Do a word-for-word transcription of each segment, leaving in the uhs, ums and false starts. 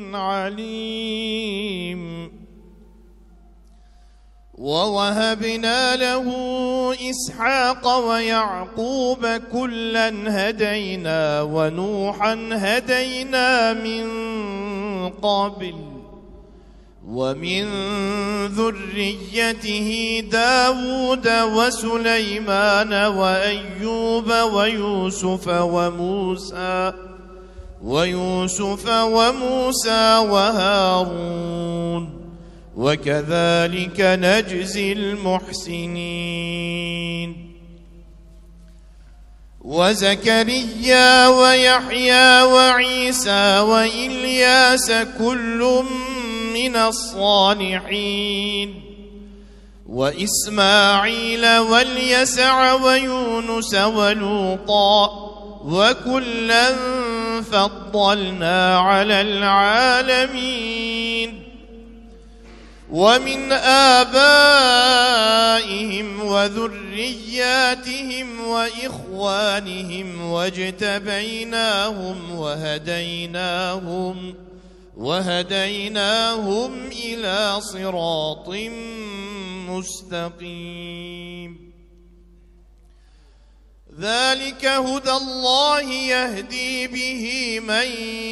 عليم. ووهبنا له إسحاق ويعقوب كلا هدينا ونوحا هدينا من قبل ومن ذريته داود وسليمان وأيوب ويوسف وموسى ويوسف وموسى وهارون وكذلك نجزي المحسنين. وزكريا ويحيى وعيسى وإلياس كل من الصالحين وإسماعيل واليسع ويونس ولوطا وكلا فضلنا على العالمين. ومن آبائهم وذرياتهم وإخوانهم واجتبيناهم وهديناهم وهديناهم إلى صراط مستقيم. ذلك هدى الله يهدي به من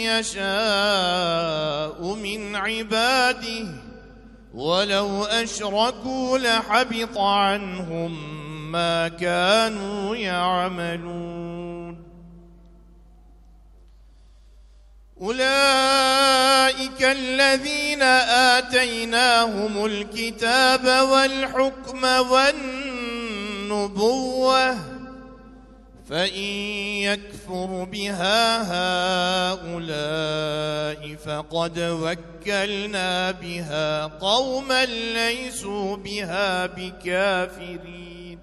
يشاء من عباده ولو أشركوا لحبط عنهم ما كانوا يعملون. أولئك الذين آتيناهم الكتاب والحكم والنبوة فإن يكفر بها هؤلاء فقد وكلنا بها قوما ليسوا بها بكافرين.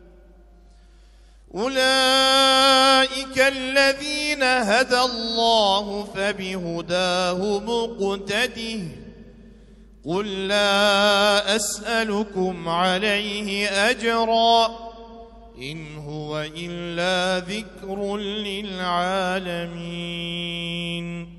أولئك الذين هدى الله فبهداه مقتده قل لا أسألكم عليه أجرا إن هو إلا ذكر للعالمين.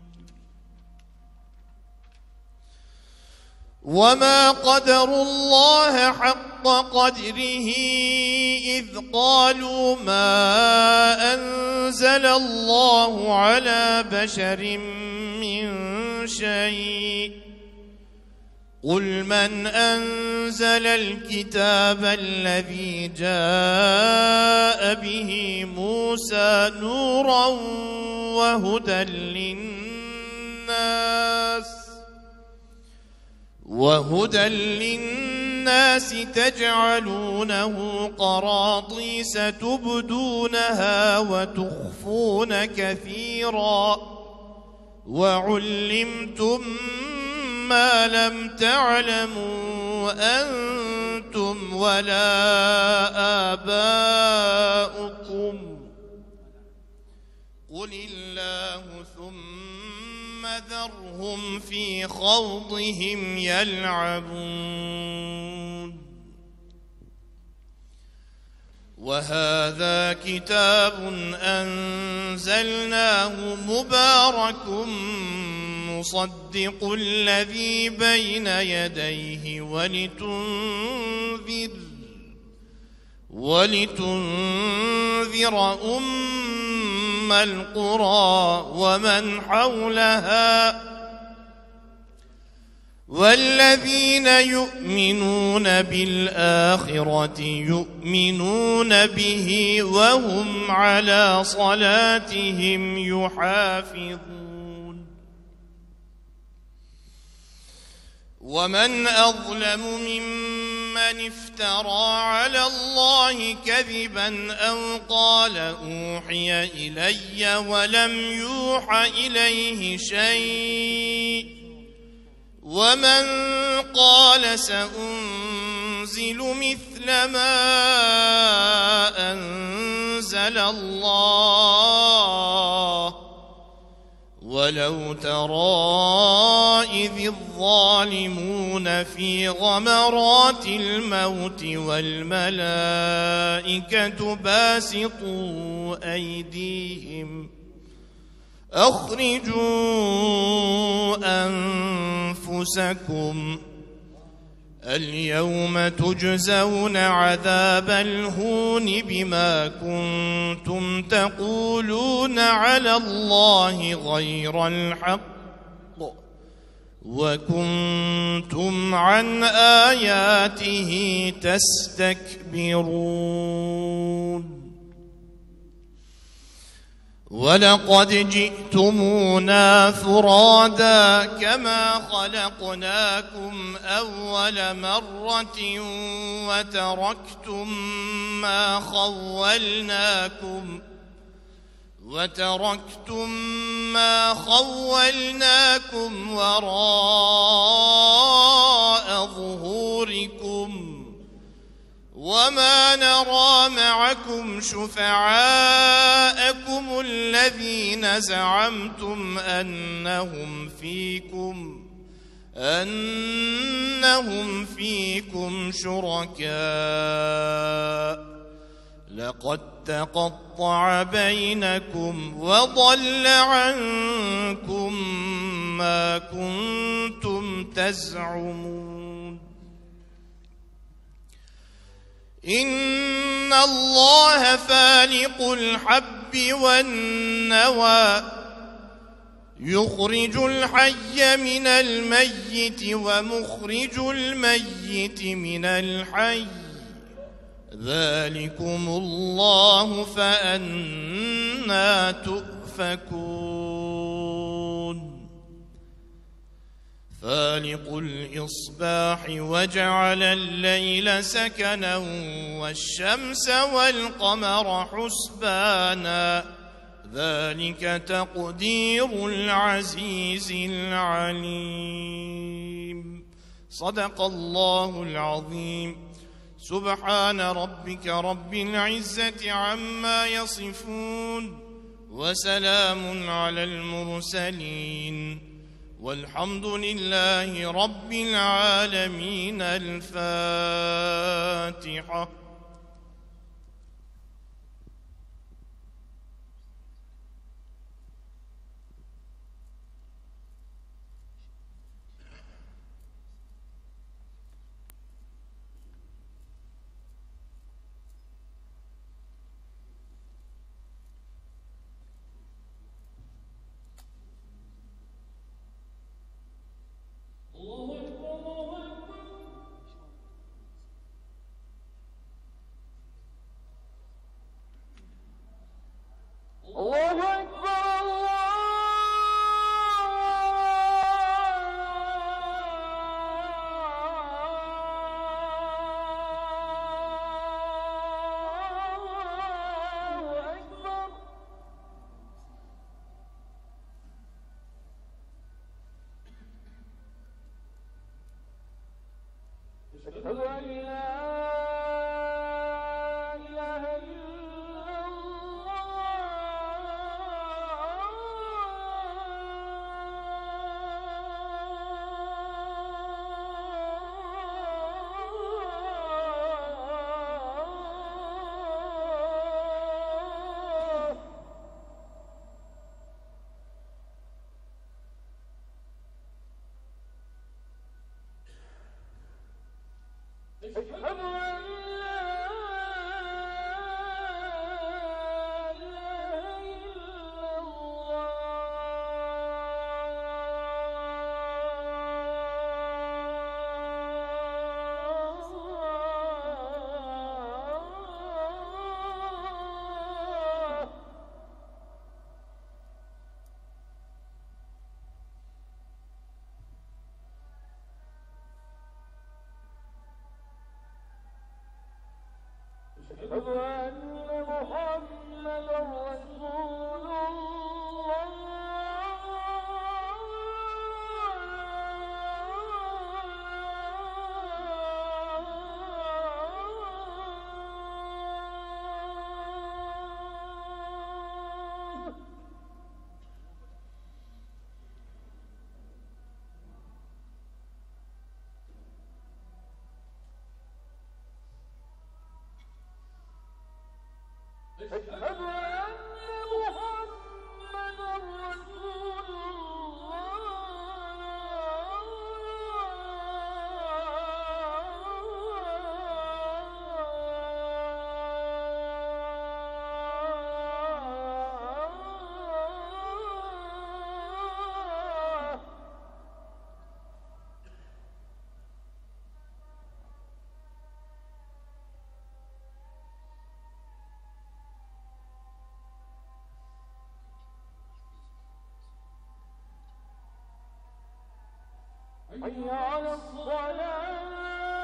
وما قدروا الله حق قدره إذ قالوا ما أنزل الله على بشر من شيء قل من أنزل الكتاب الذي جاء به موسى نورا وهدى للناس وهدى للناس تجعلونه قراطيس تبدونها وتخفون كثيرا وعلمتم ما لم تعلموا أنتم ولا آباؤكم قل الله ثم ذرهم في خوضهم يلعبون. وهذا كتاب أنزلناه مبارك مصدق الذي بين يديه ولتنذر ولتنذر أم القرى ومن حولها والذين يؤمنون بالآخرة يؤمنون به وهم على صلاتهم يحافظون. ومن أظلم ممن افترى على الله كذبا أو قال أوحي إلي ولم يوحى إليه شيء ومن قال سأنزل مثل ما أنزل الله ولو ترى إذ الظالمون في غمرات الموت والملائكة باسطوا أيديهم أخرجوا أنفسكم اليوم تجزون عذاب الهون بما كنتم تقولون على الله غير الحق وكنتم عن آياته تستكبرون ولقد جئتمونا فرادا كما خلقناكم أول مرة وتركتم ما خولناكم وتركتم ما خولناكم وراء ظهوركم وما نرى معكم شفعاءكم الذين زعمتم أنهم فيكم أنهم فيكم شركاء لقد تقطع بينكم وضل عنكم ما كنتم تزعمون إن الله فالق الحب والنوى يخرج الحي من الميت ومخرج الميت من الحي ذلكم الله فأنى تؤفكون فالق الإصباح وجعل الليل سكنا والشمس والقمر حسبانا ذلك تقدير العزيز العليم صدق الله العظيم سبحان ربك رب العزة عما يصفون وسلام على المرسلين والحمد لله رب العالمين. الفاتحة. أشهد أن محمدا رسول الله حي على الصلاة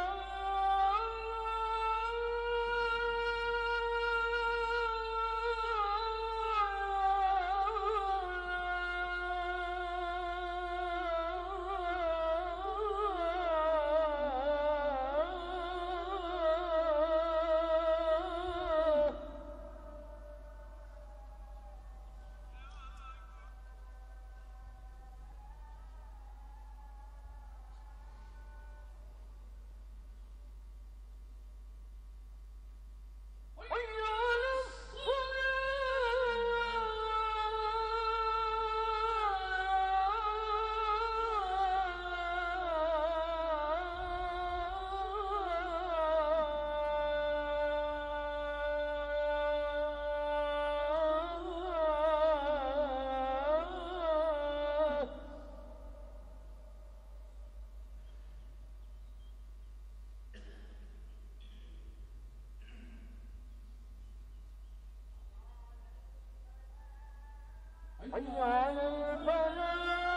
حي على الفلاح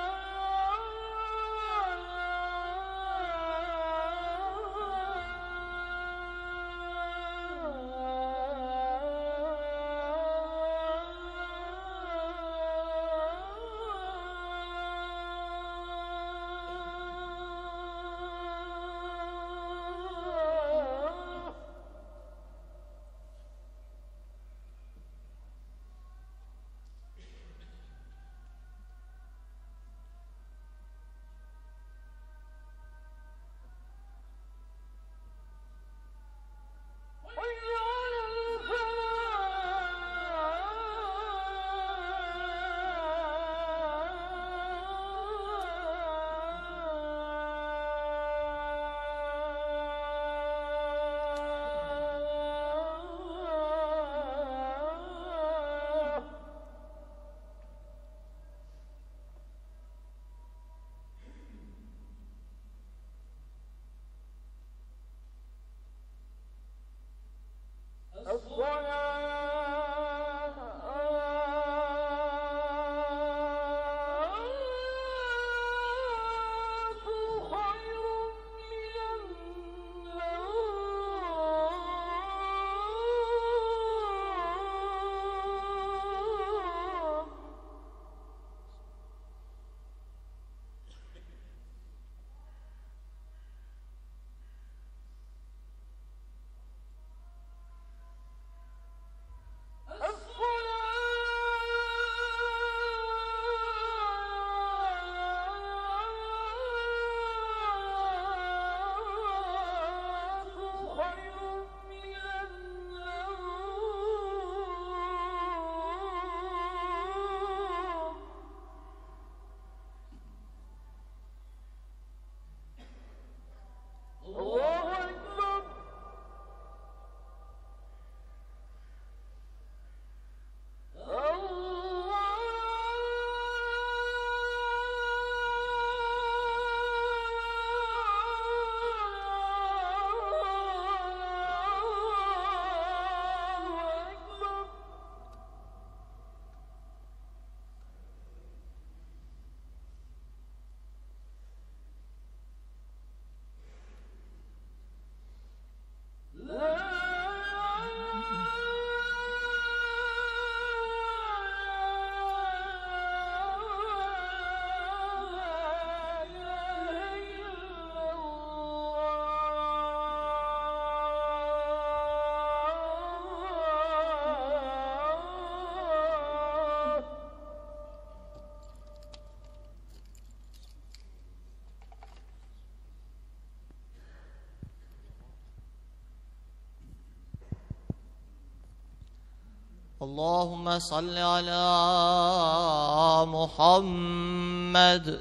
اللهم صل على محمد.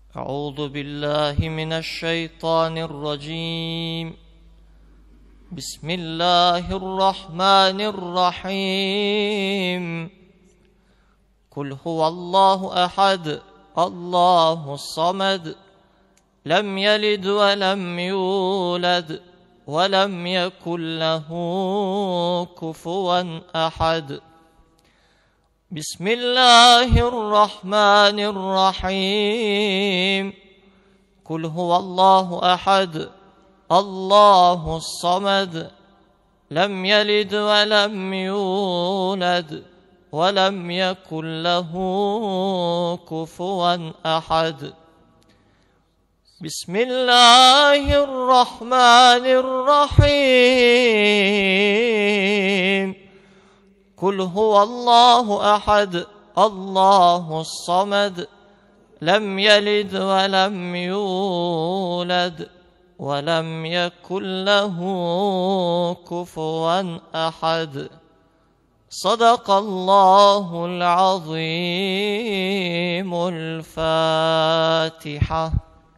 أعوذ بالله من الشيطان الرجيم. بسم الله الرحمن الرحيم. قل هو الله أحد الله الصمد لم يلد ولم يولد ولم يكن له كفوا أحد. بسم الله الرحمن الرحيم. قل هو الله أحد الله الصمد لم يلد ولم يولد ولم يكن له كفوا أحد. بسم الله الرحمن الرحيم. قل هو الله أحد الله الصمد لم يلد ولم يولد ولم يكن له كفوا أحد. صدق الله العظيم. الفاتحة.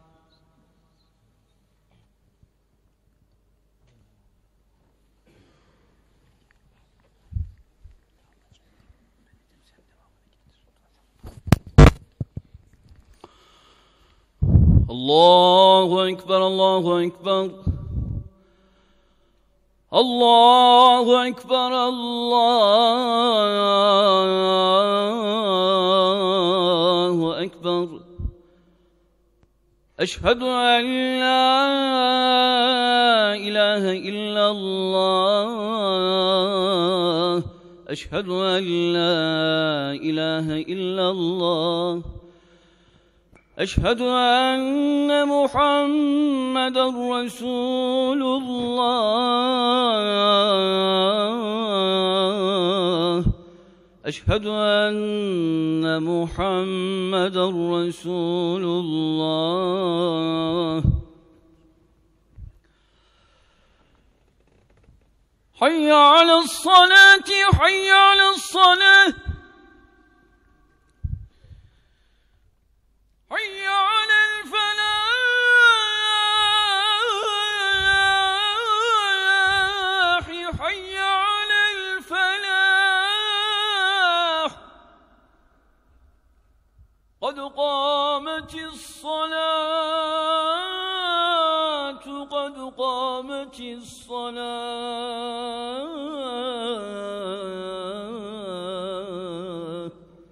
الله أكبر الله أكبر الله أكبر الله أكبر. أشهد أن لا إله إلا الله أشهد أن لا إله إلا الله. أشهد أن محمدًا رسول الله أشهد أن محمدًا رسول الله. حي على الصلاة حي على الصلاة حي على الفلاح حي على الفلاح. قد قامت الصلاة قد قامت الصلاة.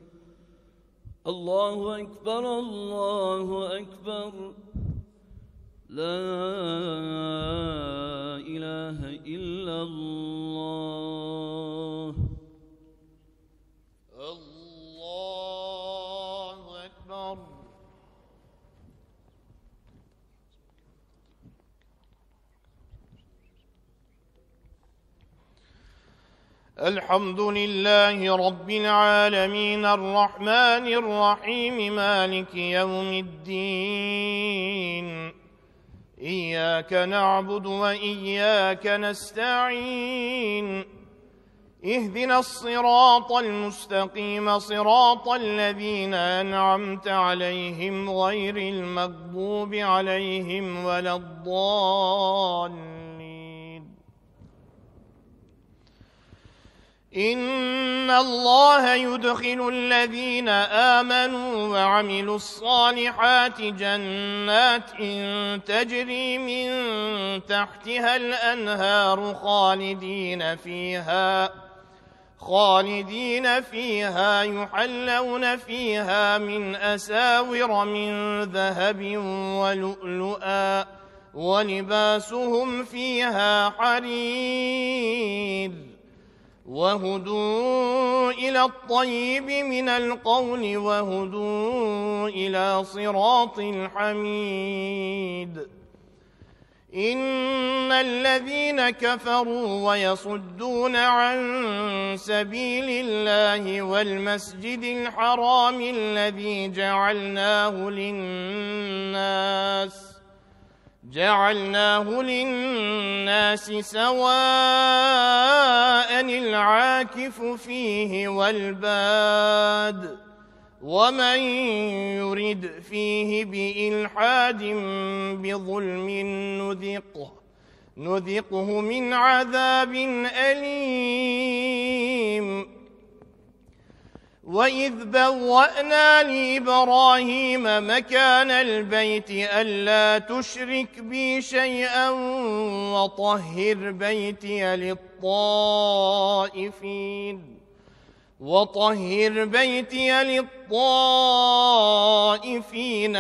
الله أكبر الله أكبر. لا إله إلا الله. الله أكبر. الحمد لله رب العالمين الرحمن الرحيم مالك يوم الدين. إياك نعبد وإياك نستعين. اهدنا الصراط المستقيم صراط الذين أنعمت عليهم غير المغضوب عليهم ولا الضالين. إن الله يدخل الذين آمنوا وعملوا الصالحات جنات تجري من تحتها الأنهار خالدين فيها خالدين فيها يحلون فيها من أساور من ذهب ولؤلؤا ولباسهم فيها حرير. وهدوا إلى الطيب من القول وهدوا إلى صراط الحميد. إن الذين كفروا ويصدون عن سبيل الله والمسجد الحرام الذي جعلناه للناس جعلناه للناس سواء العاكف فيه والباد ومن يرد فيه بإلحاد بظلم نذقه نذقه من عذاب أليم وإذ بوأنا لإبراهيم مكان البيت ألا تشرك بي شيئا وطهر بيتي للطائفين وطهر بيتي للطائفين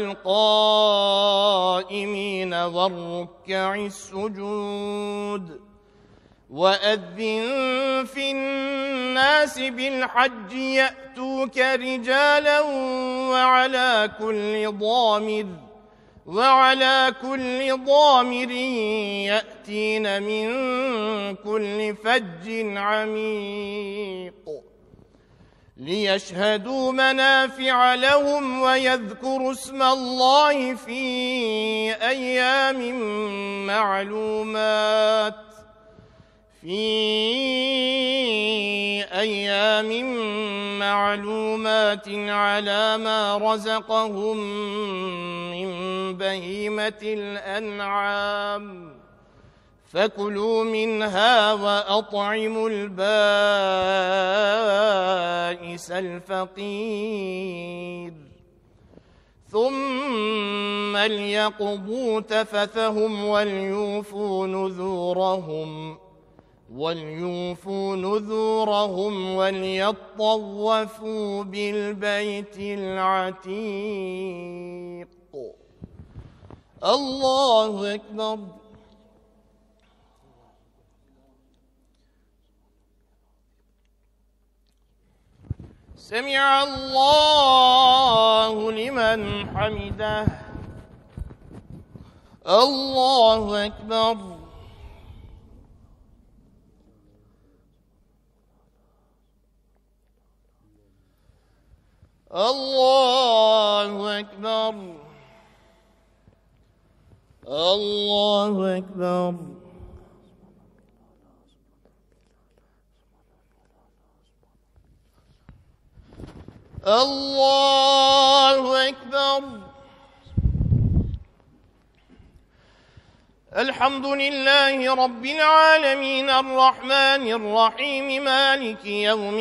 والقائمين والركع السجود وأذن في الناس بالحج يأتوك رجالا وعلى كل ضامر وعلى كل ضامر يأتين من كل فج عميق ليشهدوا منافع لهم ويذكروا اسم الله في أيام معلومات في أيام معلومات على ما رزقهم من بهيمة الأنعام فكلوا منها وأطعموا البائس الفقير ثم ليقضوا تفثهم وليوفوا نذورهم وليوفوا نذورهم وليطوفوا بالبيت العتيق. الله أكبر. سمع الله لمن حمده. الله أكبر. الله أكبر. الله أكبر. الله أكبر. الحمد لله رب العالمين الرحمن الرحيم مالك يوم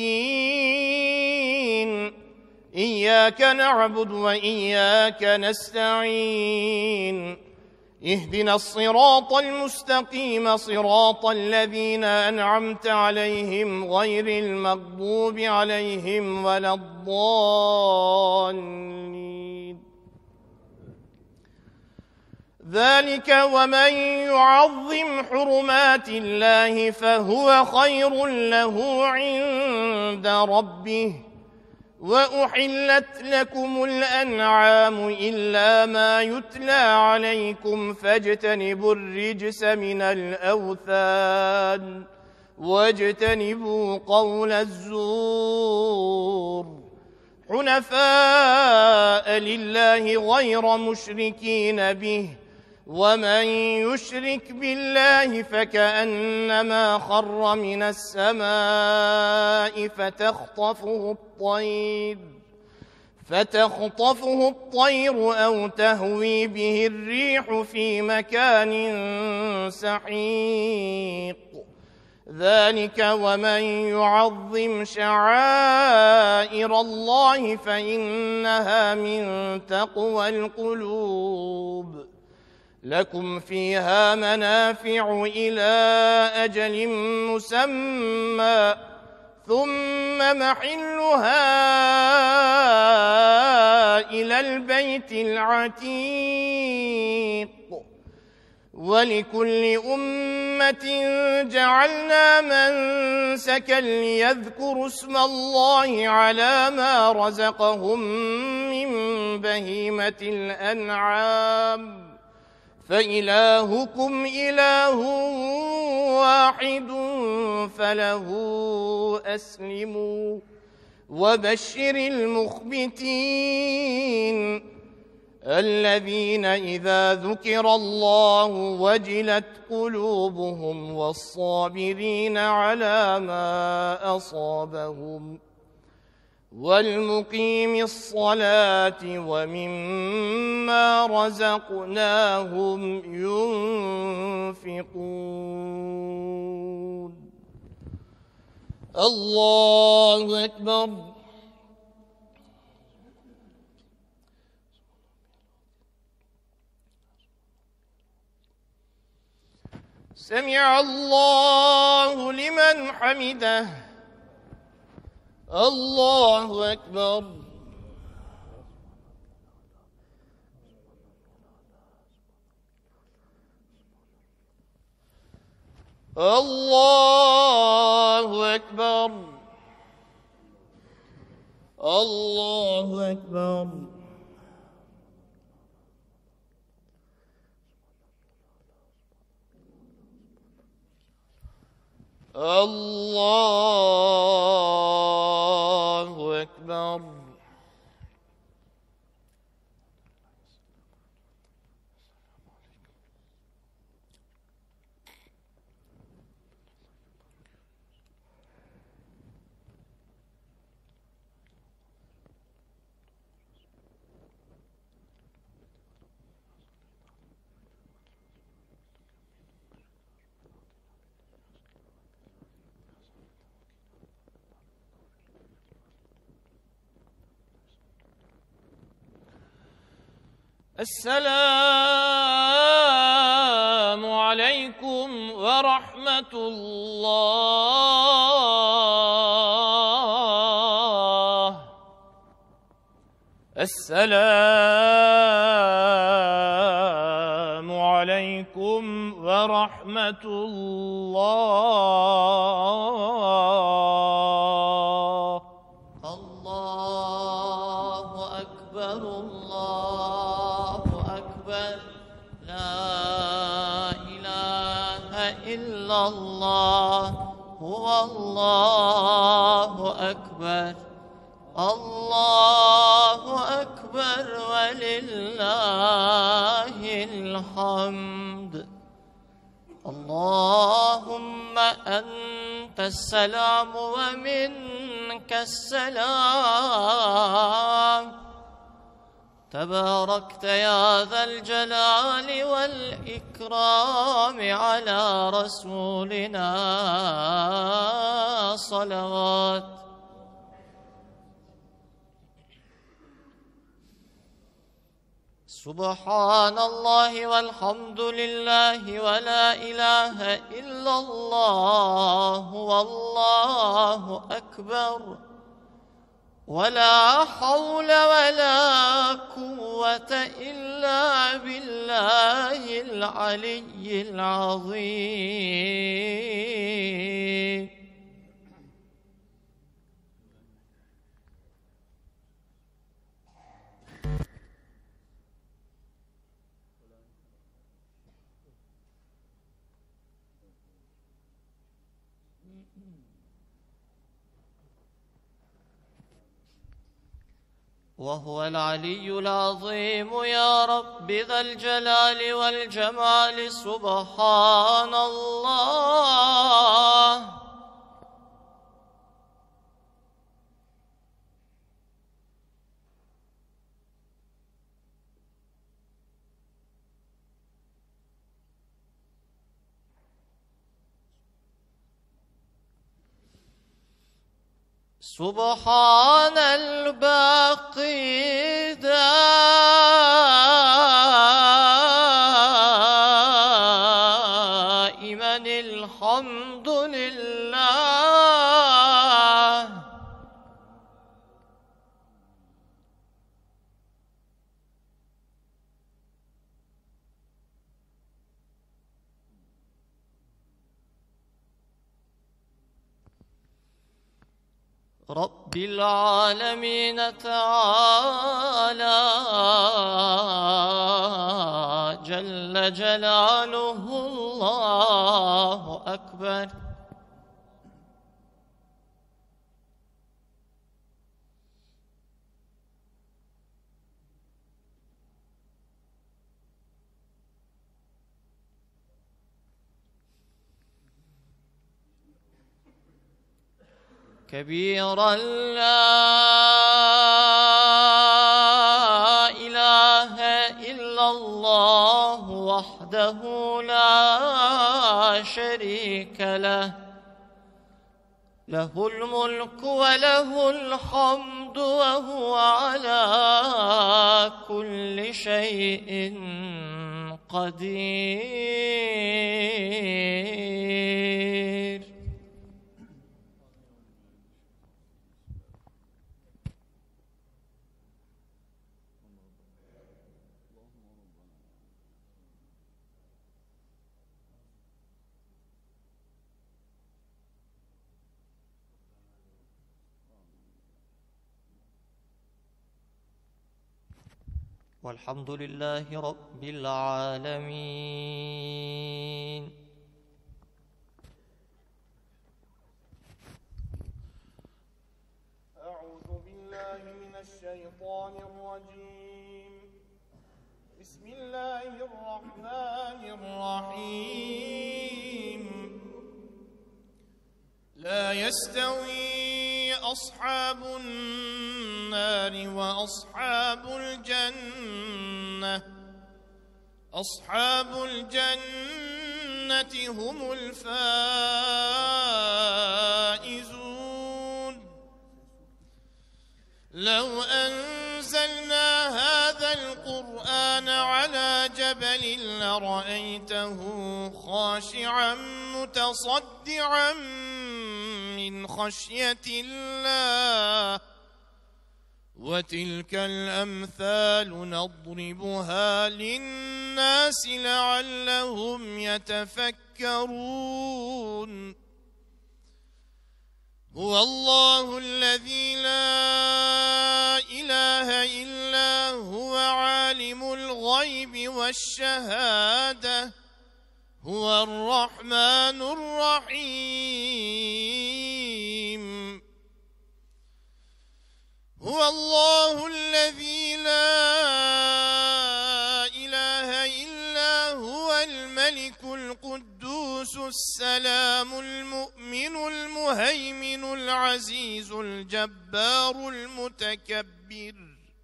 الدين إياك نعبد وإياك نستعين اهدنا الصراط المستقيم صراط الذين أنعمت عليهم غير المغضوب عليهم ولا الضالين. ذلك ومن يعظم حرمات الله فهو خير له عند ربه وأحلت لكم الأنعام إلا ما يتلى عليكم فاجتنبوا الرجس من الأوثان واجتنبوا قول الزور حنفاء لله غير مشركين به ومن يشرك بالله فكأنما خر من السماء فتخطفه الطير فتخطفه الطير أو تهوي به الريح في مكان سحيق. ذلك ومن يعظم شعائر الله فإنها من تقوى القلوب. لكم فيها منافع إلى أجل مسمى ثم محلها إلى البيت العتيق. ولكل أمة جعلنا منسكا ليذكروا اسم الله على ما رزقهم من بهيمة الأنعام فإلهكم إله واحد فله أسلموا وبشر المخبتين الذين إذا ذكر الله وجلت قلوبهم والصابرين على ما أصابهم والمقيم الصلاة ومما رزقناهم ينفقون الله أكبر. سمع الله لمن حمده. الله أكبر. الله أكبر. الله أكبر. الله أكبر. السلام عليكم ورحمة الله. السلام عليكم ورحمة الله. الله أكبر الله أكبر. لا إله إلا الله. هو الله أكبر. الله أكبر ولله الحمد. اللهم أنت السلام ومنك السلام. تباركت يا ذا الجلال والإكرام. على رسولنا صلوات. سبحان الله والحمد لله ولا إله إلا الله والله أكبر. ولا حول ولا قوة إلا بالله العلي العظيم. وهو العلي العظيم يا رب ذا الجلال والجمال. سبحان الله. سبحان الباقي دائما الحمد لله. رب العالمين تعالى جل جلاله. الله أكبر. كبيرا لا وحده لا شريك له، له الملك وله الحمد وهو على كل شيء قدير. والحمد لله رب العالمين. أعوذ بالله من الشيطان الرجيم. بسم الله الرحمن الرحيم. لا يستوي أصحاب النار وأصحاب الجنة أصحاب الجنة هم الفائزون. لو أنزلنا هذا القرآن على جبل لرأيته خاشعا متصدعا من خشية الله. وتلك الأمثال نضربها للناس لعلهم يتفكرون. هو الله الذي لا إله إلا هو عالم الغيب والشهادة هو الرحمن الرحيم. هو الله الذي لا إله إلا هو الملك القدوس السلام المؤمن المهيمن العزيز الجبار المتكبر.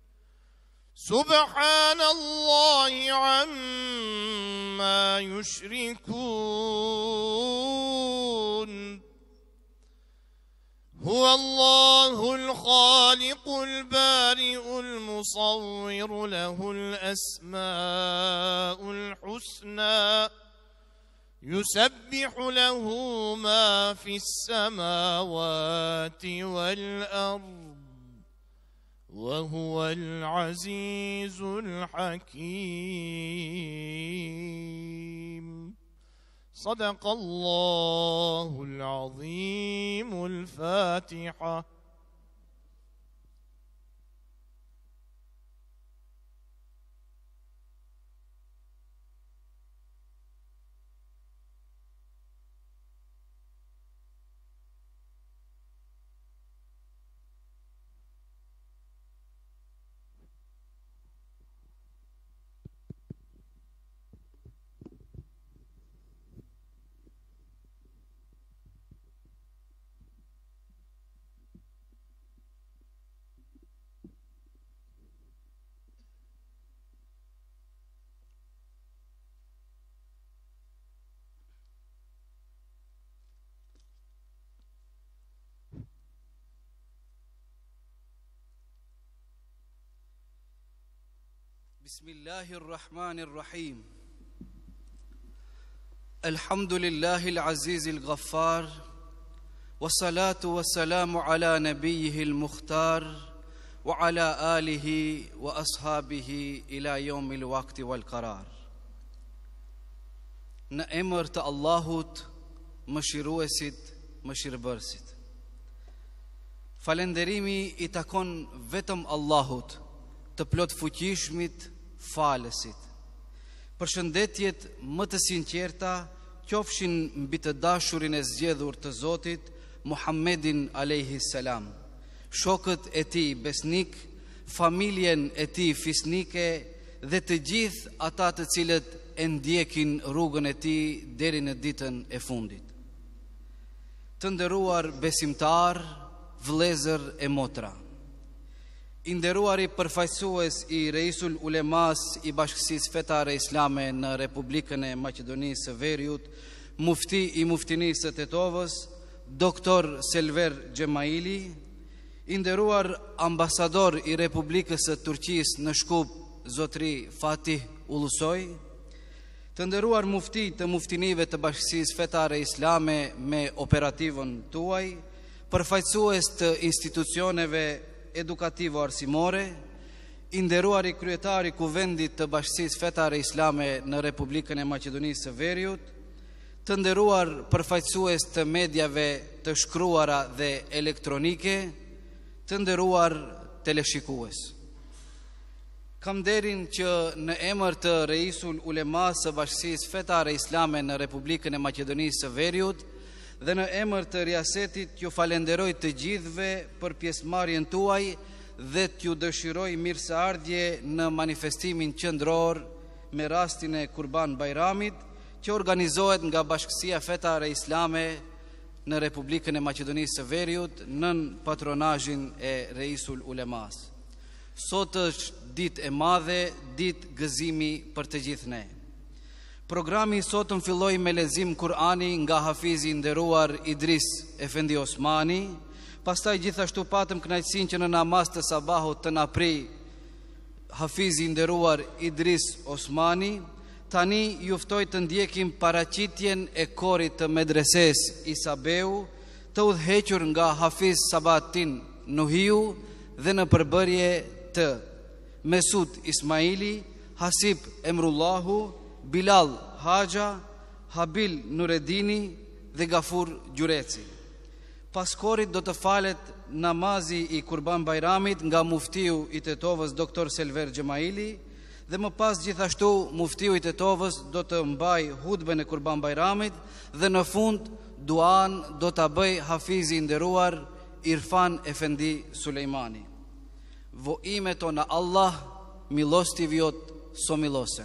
سبحان الله عما يشركون. هو الله الخالق البارئ المصور له الأسماء الحسنى يسبح له ما في السماوات والأرض وهو العزيز الحكيم. صدق الله العظيم. الفاتحة. بسم الله الرحمن الرحيم. الحمد لله العزيز الغفار، والصلاة والسلام على نبيه المختار وعلى آله وأصحابه إلى يوم الوقت والقرار. نأمر تا اللهوت مشروesit مشربرsit. Falenderimi I takon vetëm Allahut, të plot fuqishmit, falësit. Përshëndetjet më të sinqerta qofshin mbi të dashurin e zgjedhur të Zotit, Muhammedin alayhi salam, shokët e tij besnik, familjen e tij fisnike dhe të gjithë ata të cilët e ndjekin rrugën e tij deri në ditën e fundit. Të nderuar besimtar, vëllezër e motra, I nderuari përfaqësues i Reisul Ulemas i Bashkësisë Fetare Islame në Republikën e Maqedonisë së Veriut, mufti i muftinisë së Tetovës, doktor Selver Gjemaili, i nderuar ambasador i Republikës së Turqisë në Shkup, zotri Fatih Ulusoj, të nderuar mufti të muftinive të Bashkësisë Fetare Islame me operativën tuaj, përfaqësues të institucioneve edukativo-arsimore, i nderuari kryetari Kuvendit të Bashkësisë Fetare Islame në Republikën e Maqedonisë së Veriut, të nderuar përfaqësues të medjave të shkruara dhe elektronike, të nderuar teleshikues. Kam nderin që në emër të Reisul Ulemas së Bashkësisë Fetare Islame në Republikën e Maqedonisë së Veriut dhe në emër të riasetit ju falenderoj të gjithëve për pjesëmarrjen tuaj dhe t'ju dëshiroj mirëseardhje në manifestimin qendror me rastin e Kurban Bayramit që organizohet nga Bashkësia Fetare Islame në Republikën e Maqedonisë së Veriut nën patronazhin e Reisul Ulemas. Sot është ditë e madhe, ditë gëzimi për të gjithë ne. Programi sot në filloi me lexim Kur'ani nga hafizi nderuar Idris Efendi Osmani, pastaj gjithashtu patëm kënaqësinë që në namaz të sabahut të na prej hafizi nderuar Idris Osmani. Tani juftoj të ndjekim paraqitjen e korit të medreses Isabeu, të udhëhequr nga hafiz Sabatin Nuhiu dhe në përbërje të Mesut Ismaili, Hasib Emrullahu, Bilal Haja, Habil Nuredini dhe Gafur Gjureci. Pas korit do të falet namazi i Kurban Bayramit nga muftiu i Tetovës doktor Selver Gjemaili dhe më pas gjithashtu muftiu i Tetovës do të mbaj hutbën e Kurban Bayramit dhe në fund duan do të bëj hafizi nderuar Irfan Efendi Sulejmani. Vojime to na Allah, milostivjot so milosen.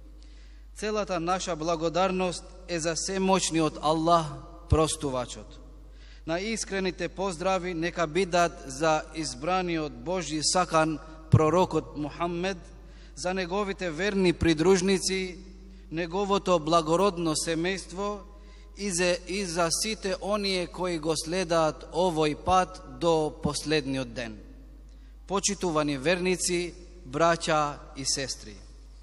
Celata nasha blagodarnost e za sve moćni od Allah prostu vačot. Na iskrenite pozdravi neka bidat za izbrani od Božji sakan prorokot Muhammed, za negovite verni pridružnici, negovo to blagorodno semejstvo i za, i za site onije koji go sledat ovoj pat do poslednjot den. Počituvani vernici, braća i sestri.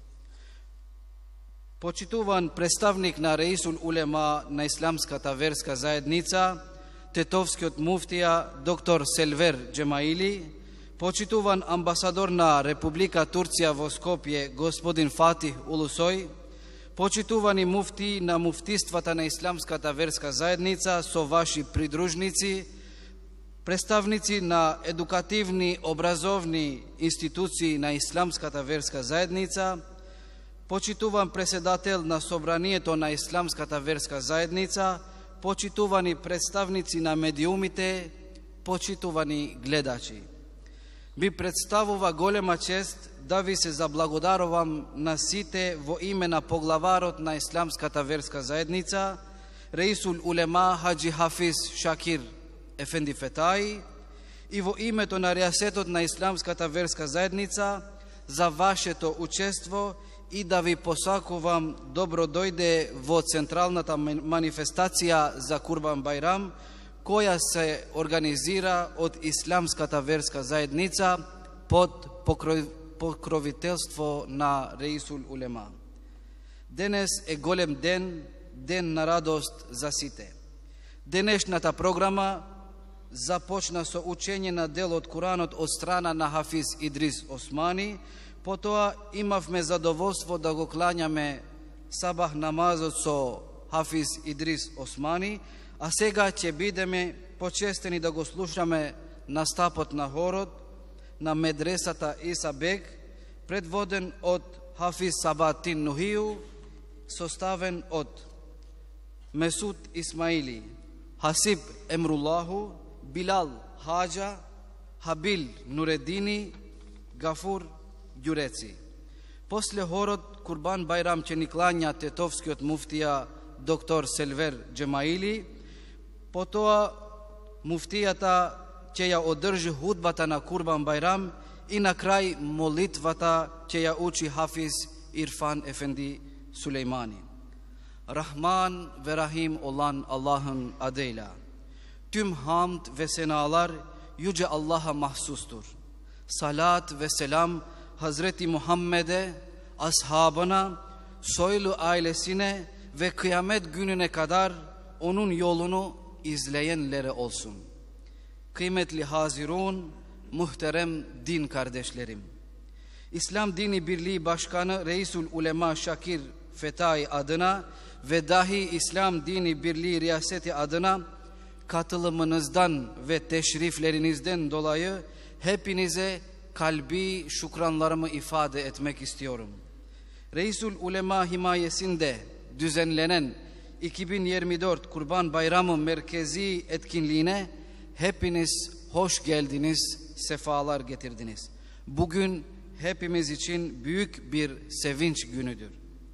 Počituvan predstavnik na Reisul Ulema na Islamskata verska zajednica, Tetovskiot muftija doktor Selver Gjemaili, počituvan ambasador na Republika Turcija vo Skopje gospodin Fatih Ulusoj, počituvani mufti na muftistvata na Islamskata verska zajednica so vaši pridružnici, predstavnici na edukativni obrazovni instituciji na Islamskata verska zajednica, počituvan presedatel na Sobranijeto na Islamskata verska zajednica, počituvani predstavnici na mediumite, počituvani gledači. Bi predstavova golema čest da vi se zablagodarovam na site vo imena poglavarot na Islamskata verska zajednica, Reisul Ulema Haji Hafiz Shakir Efendi Fetaj i vo ime to na riasetot na Islamskata verska zajednica za vaše to učestvo i da vi posakuvam dobro dojde vo centralnata manifestacija za Kurban Bayram koja se organizira od Islamskata verska zajednica pod pokroviteljstvo na Reisul Ulema. Danes je golem den, den na radost za site. Денешната програма започна со учење на дел од Куранот од страна на Хафиз Идрис Османи, потоа имавме задоволство да го клањаме сабах намазот со Хафиз Идрис Османи, а сега ќе бидеме почестени да го слушаме настапот на хорот на медресата Иса Бек, предводен од Хафиз Сабатин Нухиу, составен од Месут Исмаили, Hasib Emrullahu, Bilal Haja, Habil Nuredini, Gafur Gjureci. После хорот Курбан Байрам ќе ни клања тетовскиот муфтија доктор Селвер Джемаили, потоа муфтијата ќе ја одржи худбата на Курбан Байрам i na kraj molitvata që ja uqi Hafiz Irfan Efendi Sulejmani. Rahman ve Rahim olan Allah'ın adıyla. Tüm hamd ve senalar Yüce Allah'a mahsustur. Salat ve selam Hazreti Muhammed'e, ashabına, soylu ailesine ve kıyamet gününe kadar onun yolunu izleyenlere olsun. Kıymetli hazirun, muhterem din kardeşlerim. İslam Dini Birliği Başkanı Reisul Ulema Şakir Fetai adına ve dahi İslam Dini Birliği Riyaseti adına katılımınızdan ve teşriflerinizden dolayı hepinize kalbi şükranlarımı ifade etmek istiyorum. Reisul Ulema himayesinde düzenlenen iki bin yirmi dört Kurban Bayramı merkezi etkinliğine hepiniz hoş geldiniz, sefalar getirdiniz. Bugün hepimiz için büyük bir sevinç günüdür.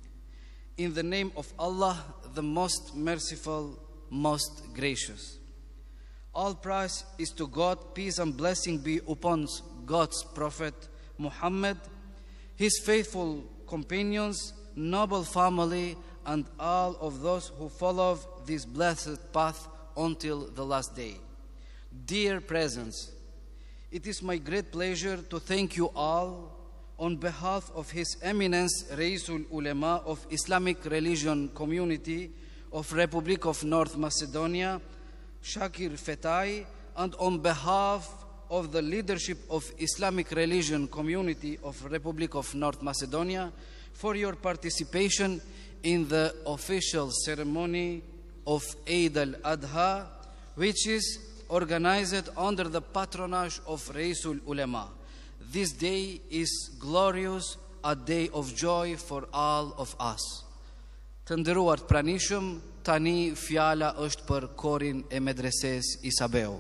In the name of Allah, the most merciful, most gracious. All praise is to God, peace and blessing be upon God's Prophet Muhammad, his faithful companions, noble family, and all of those who follow this blessed path until the last day. Dear presents, it is my great pleasure to thank you all on behalf of His Eminence Reisul Ulema of Islamic Religion Community of Republic of North Macedonia, Shakir Fetai, and on behalf of the leadership of Islamic Religion Community of Republic of North Macedonia for your participation in the official ceremony of Eid al-Adha, which is organized under the patronage of Reisul Ulema. This day is glorious, a day of joy for all of us. Të nderuar pranishëm, tani fjala është për korin e medreses Isabeu.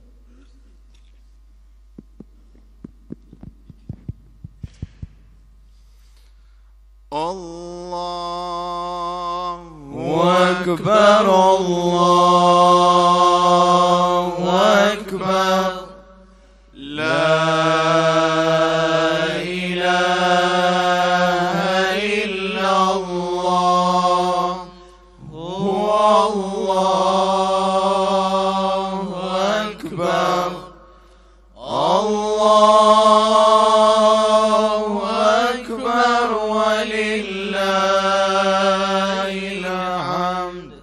Allahu Akbar, Allahu Akbar, La ilahe illallah, Allahu Akbar, Allahu Akbar, walillahil hamd.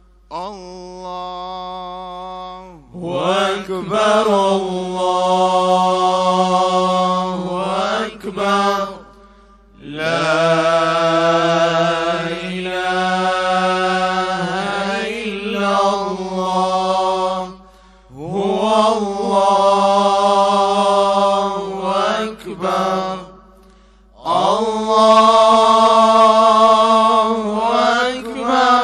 Allahu Akbar, Allahu Akbar, La ilahe illallah, Allahu Akbar, Allahu Akbar,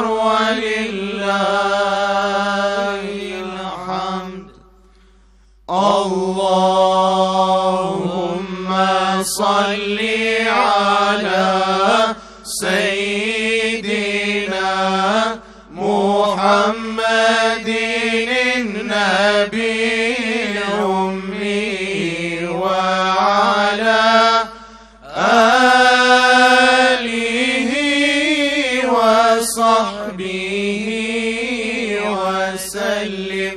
walillahil hamd. Allahumma salli ala Seyyidina Muhammedin Nabiyyil Ummi wa ala alihi wa sahbihi wa sallim.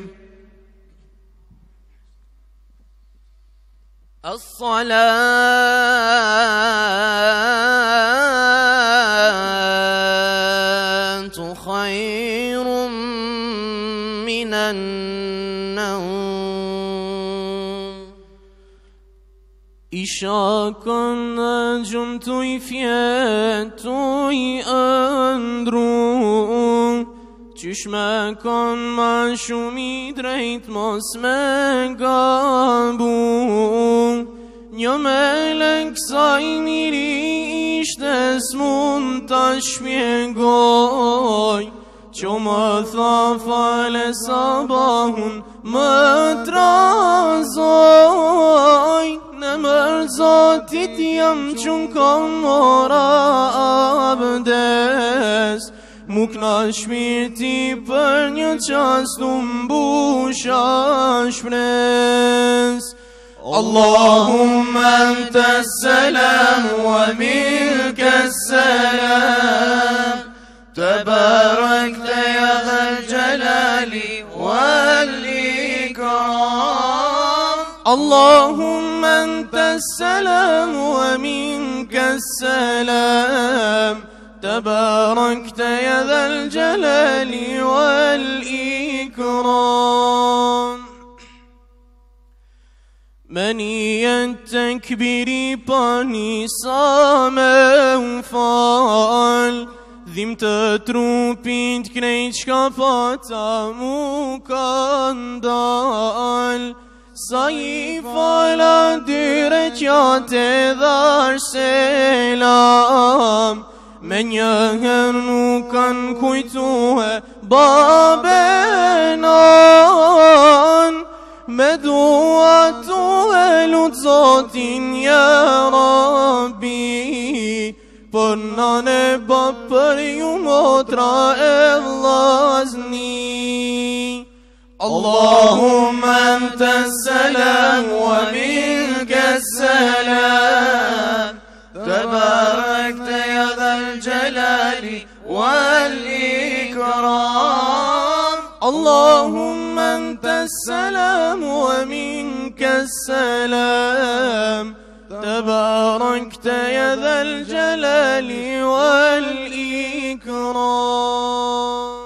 الصلاة خير من النوم. Isha kanë gjumë të i fjetu i ëndru, qysh me kanë ma shumë i drejt mos me gabu. Një melek sa i miri ishte s'mund ta shpjegoj, që më tha fale sabahun më trazoj. Në mërë zotit jam qënë kam mora abdes, mu kna shmirti për një qas të mbusha shpres. اللهم أنت السلام ومنك السلام تباركت يا ذا الجلال والإكرام اللهم أنت السلام ومنك السلام تباركت يا ذا الجلال والإكرام مني التكبير باني سامه فال ذم تتروبيت كريتش كفاتا مكاندال صيف على درجات ذا سلام من يهنو كان كويتوه بابنان مدواتوه لطزات يا ربي برنان بابر يموترا إغلازني اللهم أنت السلام ومنك السلام تباركت يا ذا الجلال والإكرام اللهم أنت السلام ومنك السلام تباركت يا ذا الجلال والإكرام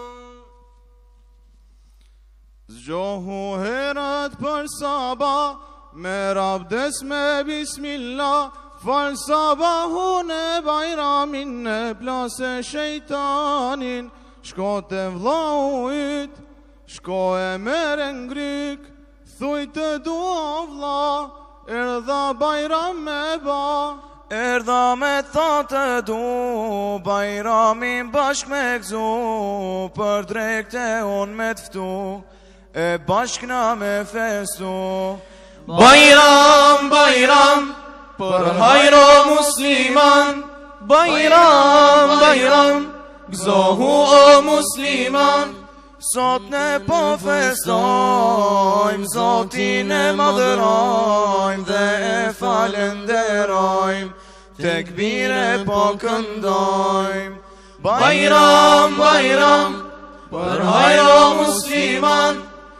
جوهرات پر صبا مراب دسم بسم الله فال صباحون bayramın plase şeytanın shko te vllahut shko e merë ngryk thuj të dua vlla erdha bayram me ba erdha me tha të du bayramin bashk me gzu për drekte unë me tftu e bashkna me festu bayram bayram për hajro musliman bayram bayram gzohu o musliman sot ne po festojmë Zotin e madhërojmë dhe e falenderojmë tekbire po këndojmë bayram bayram për hajro musliman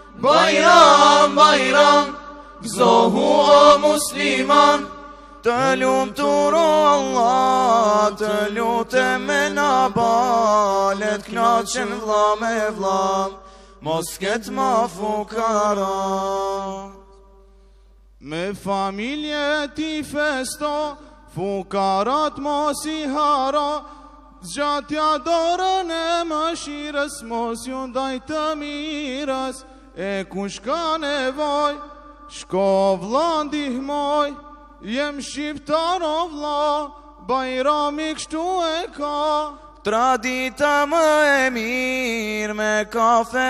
bayram bayram gzohu o musliman të lumturo Allah, të lutem me na balet, knaqen vlla me vlla, mos ket ma fukara. Me familje ti festo, fukarat mos i hara, zgjatja dorën e mëshirës, mos ju ndaj të mirës, e kush ka nevoj, shko vlla ndihmoj, jem shqiptar o vlla, bajrami kështu e ka. Tradita më e mirë, me kafe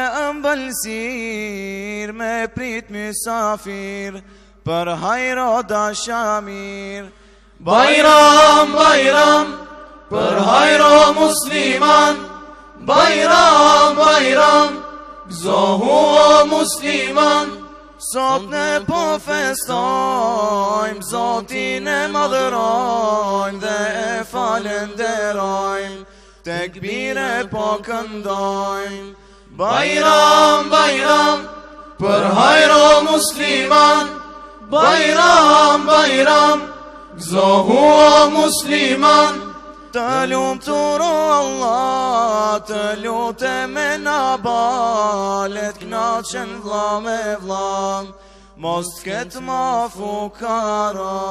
ëmbëlsir, me prit mysafir, për hajro dashamir. Bayram, bayram, për hajro musliman, bayram, bayram, gzohu o musliman. Sot ne po festojmë, Zotin e madhërojmë dhe e falenderojmë, tekbire po këndojmë. Bayram, bayram, për hajro musliman, bayram, bayram, gzohu o musliman. Të lumturo Allah, të lutem me na balet, knaqen vlla me vlla, mos t'ket ma fukara.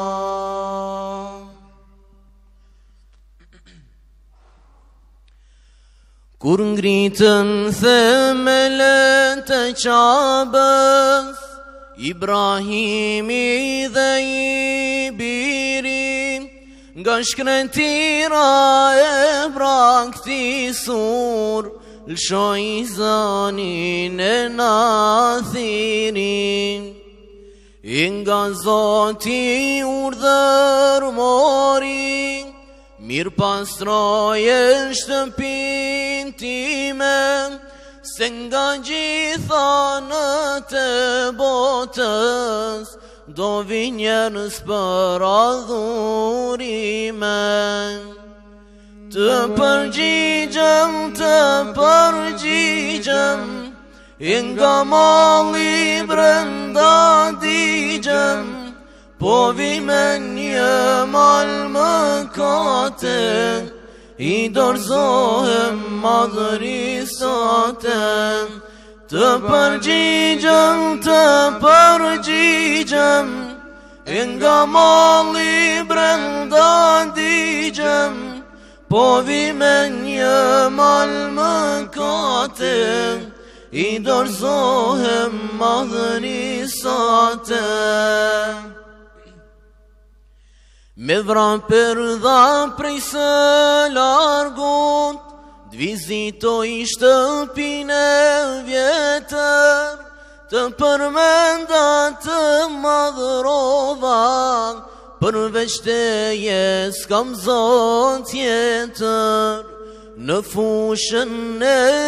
Kur ngritën themelet e Qabës, Ibrahimi dhe i biri, nga shkretira e praktisur, lëshoj zanin e nathirin. Nga Zoti urdhër mori, mirë pastroje shtëpin time, se nga gjitha në të botës, do vi njerëz për adhurime. Të përgjigjem, të përgjigjem, e nga malli brenda digjem, po vi me një mal mëkate, i dorëzohem madhërisatem. Të përgjigjem, të përgjigjem, e nga malli brenda digjem, po vi me një mal mëkate, i dorëzohem madhërisatem. Me vran për dha prej së largut, D'vizito i shtëpine vjetër, të përmenda të madhrova, përveç teje s'kam zot tjetër. Në fushën e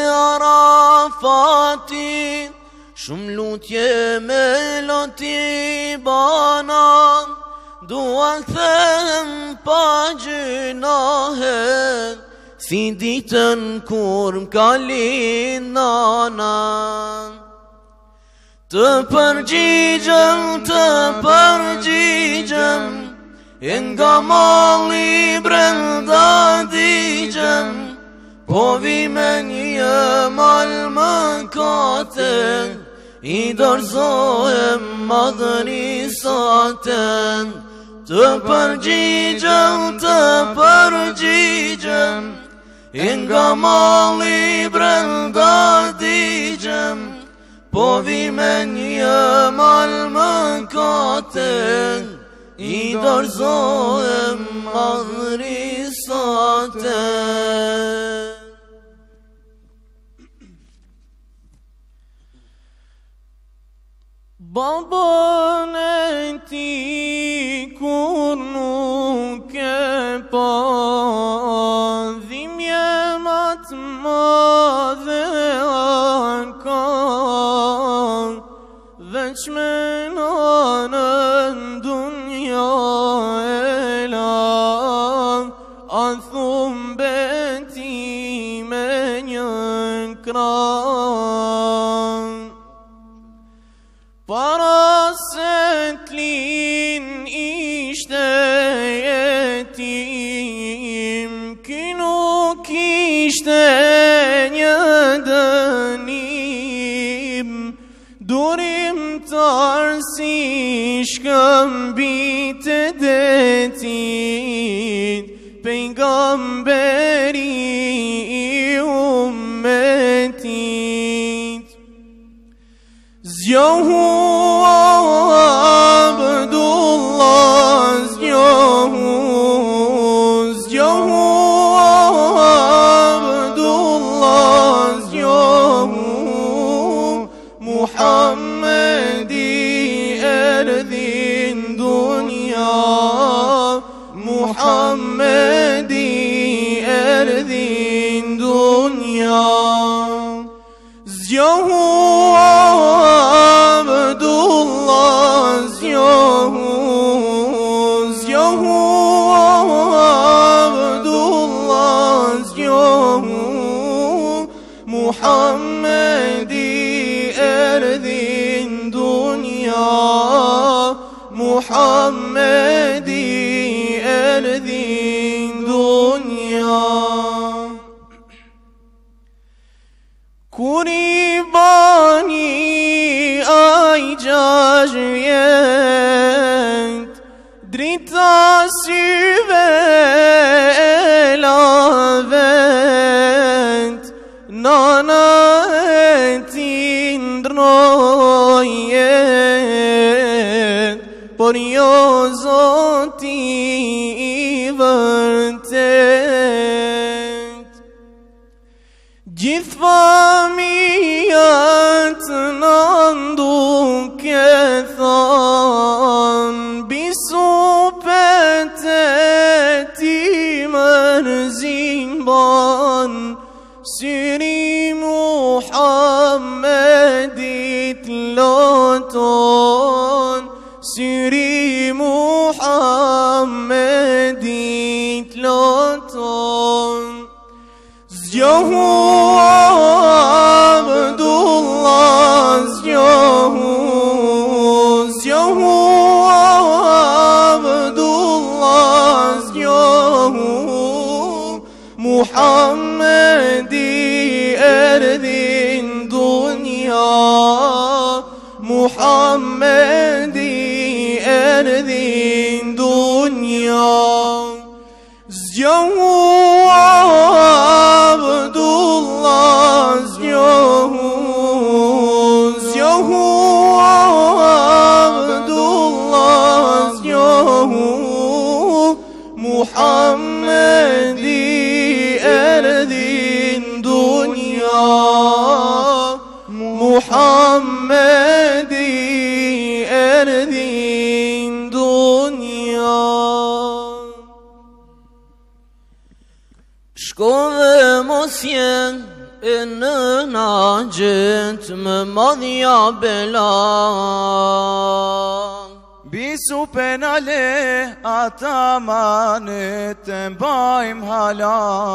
Arafatit, shumë lutje me loti bana, dua them pa gjynahet, si ditën kur m'kalin nana. Të përgjigjem, të përgjigjem, e nga malli brenda digjem, po vi me një mal mëkate, i dorëzohem madhërisatem. Të përgjigjem, të përgjigjem, e nga malli brenda digjem, po vi me një mal mëkate, i dorëzohem madhërisatem. Babën e ti kur nuk e pa, dhimje matë madhe ka, veç me nanën dunja e la, a thumë beti me një kran. Para se t'lin ishte jetim, ky nuk ishte një dënim, durim tar si shkëmbit e detit, pejgamberi i ummetit. Zjohu Abdullah, zjohu, zjohu Abdullah, zjohu, Muhammedi erdhin dunja, Muhammedi erdhin dunja. Zjohu Abdullah, zjohu, zjohu Abdullah, zjohu, Muhammedi erdhin dunja, Muhammedi erdhin dunja. Kur i bani aj gjash vjet, drita syve e lavet, nana e ti ndrojet, por jo zoti i vërtet. Gjithë familjet në nduke than, bisupet e ti mërzin ban, syri Muhammedit loton, syri ton. Zgjohu Abdullah, zgjohu, zgjohu Abdullah, zgjohu, Muhammedi erdin dünya, Muhammedi erdin dünya. Zgjohu Abdullah, zgjohu, zgjohu Abdullah, zgjohu, Muhammedi erdin dünya, Muhammedi erdin dünya. Shkove mos jen e në nagjet më madhja bela. Bisu penale ata manet e mbajmë hala.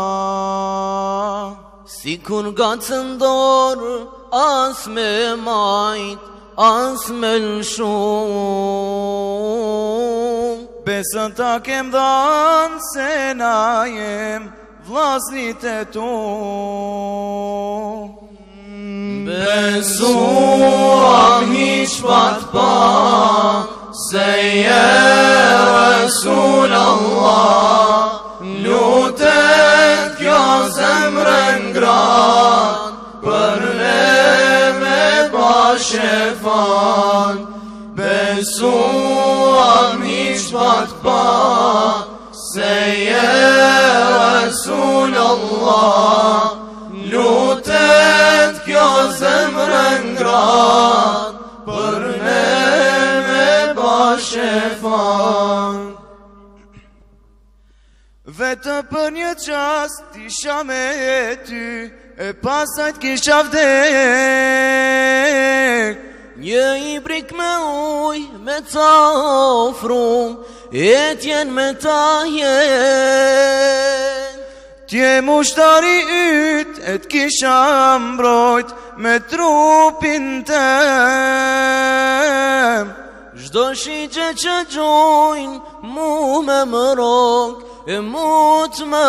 Si kur gacën dorë as me majt, as me lëshu. Besën ta kem dhanë se na jem vllazrit e tu. Besuam hiç pat pa se je Resul Allah, lutet kjo zemre ngrat për ne me pa shefat. Besuam hiç pat pa se je Resul Allah, lutet kjo zemre ngrat për ne me pa shefat. Vetë për një qast t'isha me ty, e pasajt kisha vdek. Një i brik me uj, me ta ofrum, e tjen me ta jen. Tje mushtari yt, e t'kisha mbrojt me trupin tem. Zdo shigje që gjojnë, mu me më rog, e mu t'më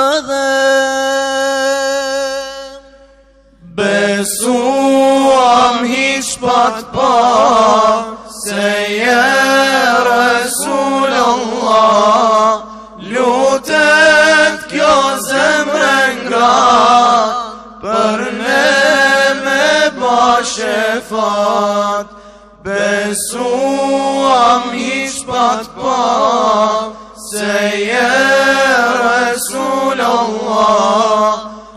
dhem. Besuam hiç pat pa se je Resul Allah, lutet kjo zemre ngrat për ne me ba shefat. Besuam hiç pat pa se je Resul Allah,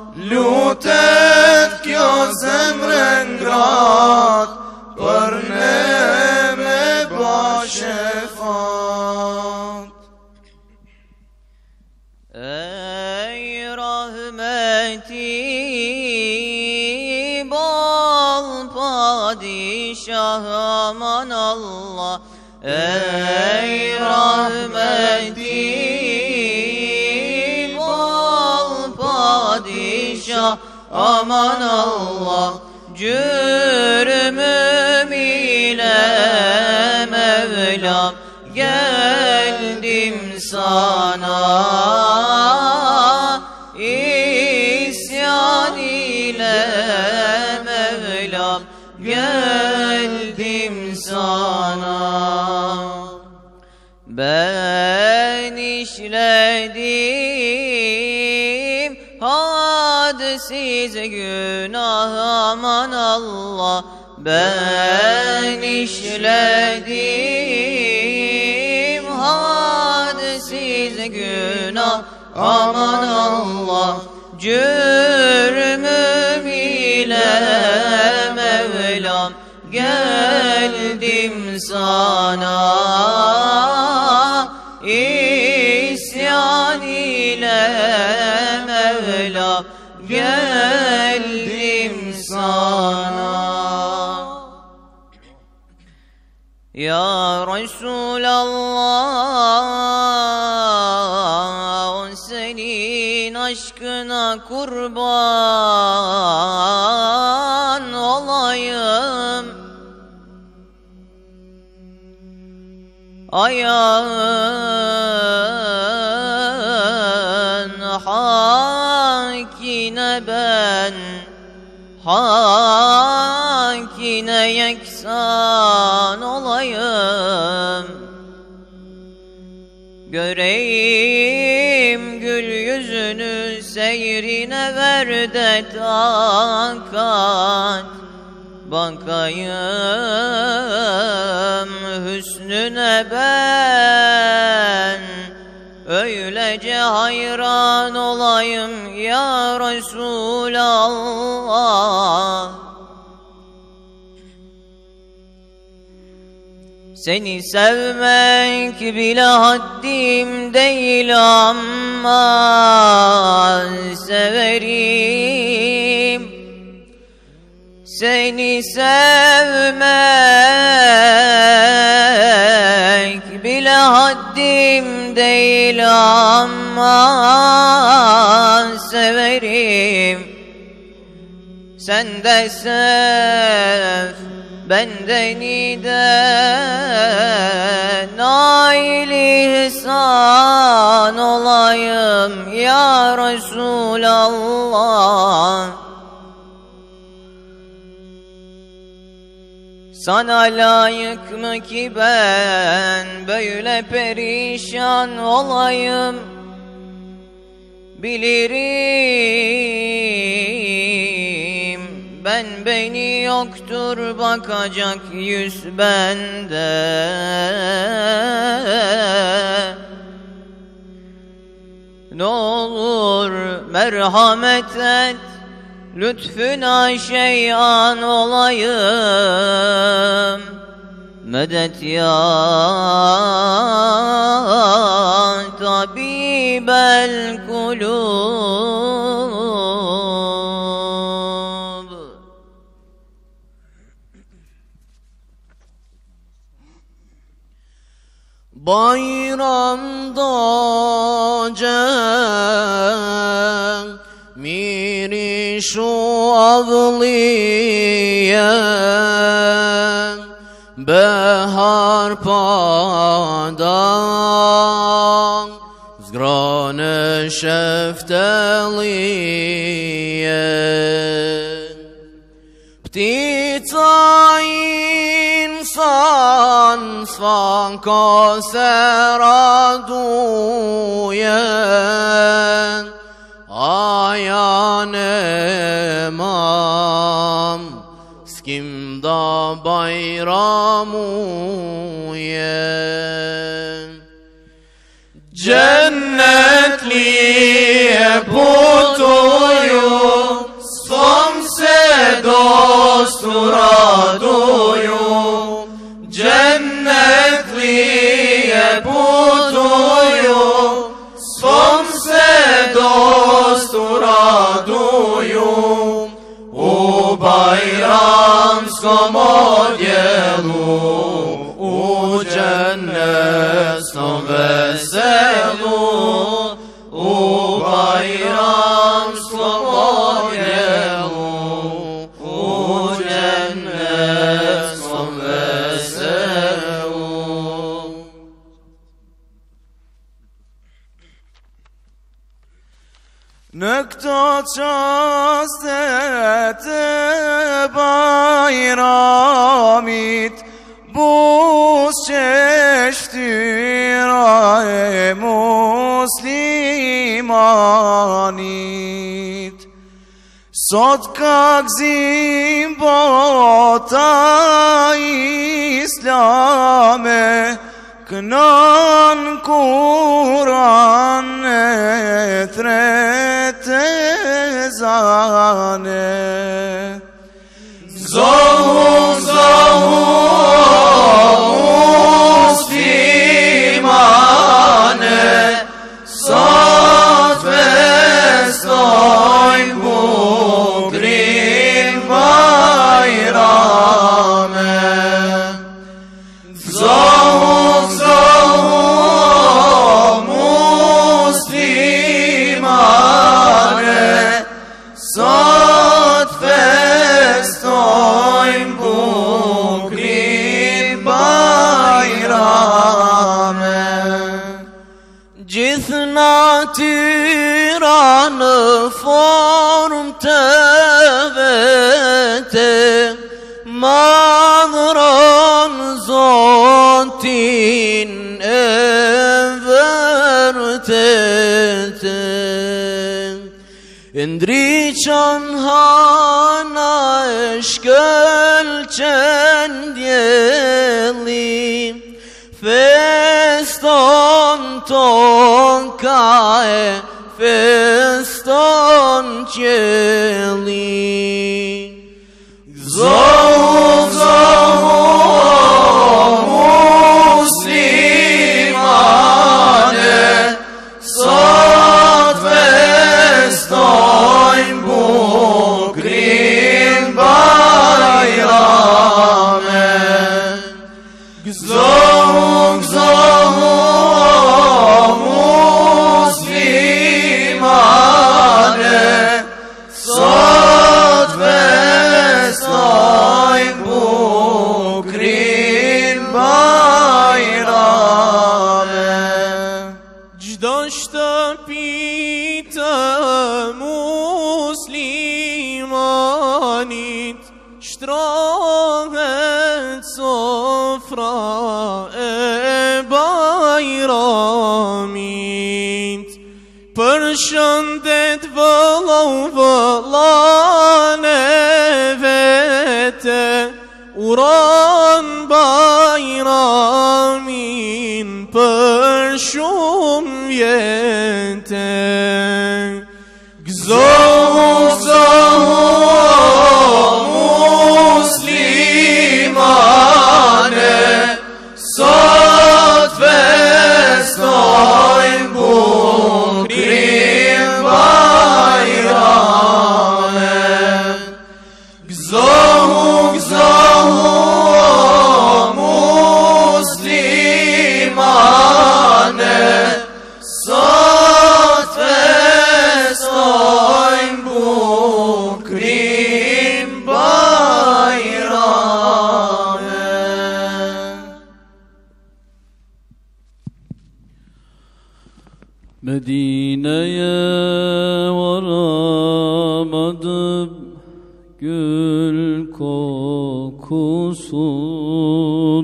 lutet kjo zemre ngrat për ne me ba shefat. Ey rahmeti bol padişah aman Allah. Ey rahmeti bol padişah aman Allah. Cürmüm ile Mevlam geldim sana, isyan ile Mevlam geldim sana. Ben işledim hadsiz günah aman Allah. Ben işledim hadsiz günah aman Allah. Cürmüm ile Mevlam geldim sana, isyan ile Mevlam geldim sana. Ya Resulallah, senin senin aşkına kurban olayım. Ayağın hakine ben, hakine yeksan olayım. Göreyim gül yüzünü, seyrine ver de takat. Bakayım hüsnüne ben, öylece hayran olayım ya Resulallah. Seni sevmek bile haddim değil ama severim. Seni sevmek bile haddim değil ama severim. Sen de sev bendeni de, nail-i ihsan olayım ya Resulallah. Sana layık mı ki ben böyle perişan olayım? Bilirim ben beni yoktur bakacak yüz bende. Ne olur merhamet et, lütfüna şeyan olayım. Medet ya tabibel kulub. Bayramda cemiri şu avliye, behar padan zgrane şeftaliye. Ptica insan svanko se raduje, a ja nemam s kim da bajramujem. Cennetliye putuju, svom se dostu raduju. Cennetliye putuju, svom se dostu raduju. U bajramskom odjelu, u džennetskom veselu, u bajramskom odjelu, u džennetskom veselu. Në këto qastet e bajramit, bus që shtyra e muslimanit. Sot ka gzim bota islame, kënon Kur'an e tretë zane. Zohu, zohu, muslimane, sot festojnë bukrin bajrame. Zohu, zohu, muslimane, tirană form të vete, madhron Zotin e vërtete. Ndriqon hana e shkëlqen djeli, feston ton ka e feston qeli. Zohu, zohu, muslimane, sot festojmë bukrin bajrame. Zohu, zohu, muslimane, sot festojmë bukrin bajrame. Gjdo shtëpi të muslimanit shtrohet sofra e bajramit. Përshëndet vëllau vëllane vete, uron bajramin për shumë vjete. Gëzohu, gëzohu, muslimane, sot festojmë bukrin bajrame. Gëzohu, gëzohu, muslimane, sot festojmë bukrin bajrame. Medine'ye varamadım, gül kokusun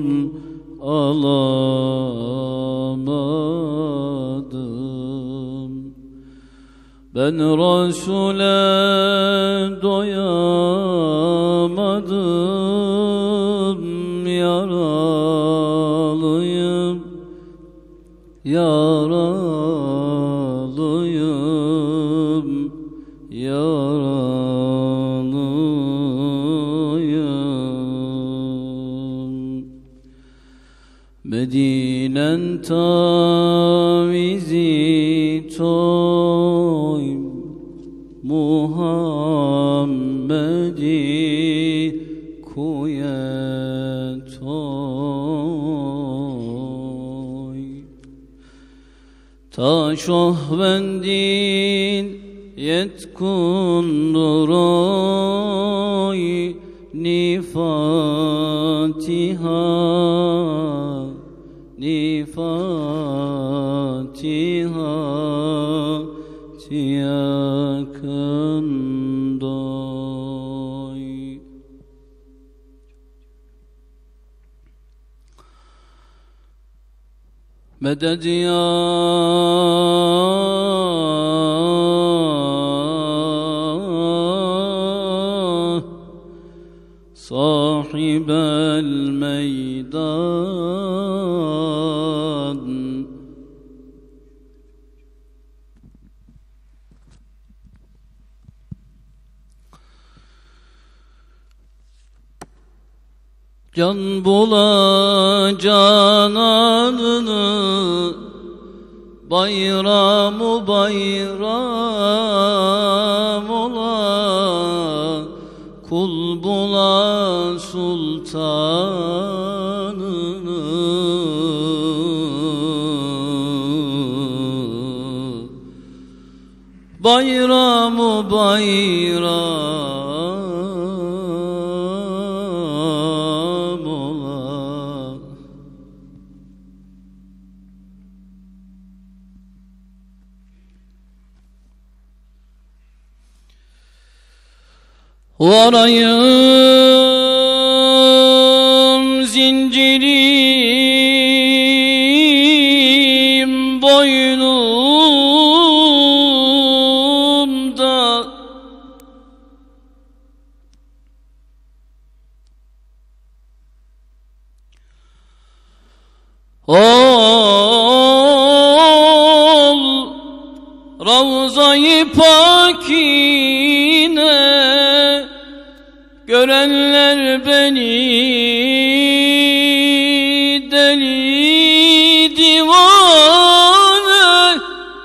alamadım. Ben Resul'e doyamadım, yaralıyım, yaralıyım, yaralıyım. Medine'n tavizi toy, Muhammed'i kuye toy. Ta şohbendin yetkundur oy, ni Fatiha, ni Fatiha yakındoy. Meded ya sahibel meydan. Can bula cananını, bayramı bayram ola, kul bula sultanını. Bayramı bayram Varayım zincirim boynumda, ol Ravza-i Pakine, görenler beni deli divane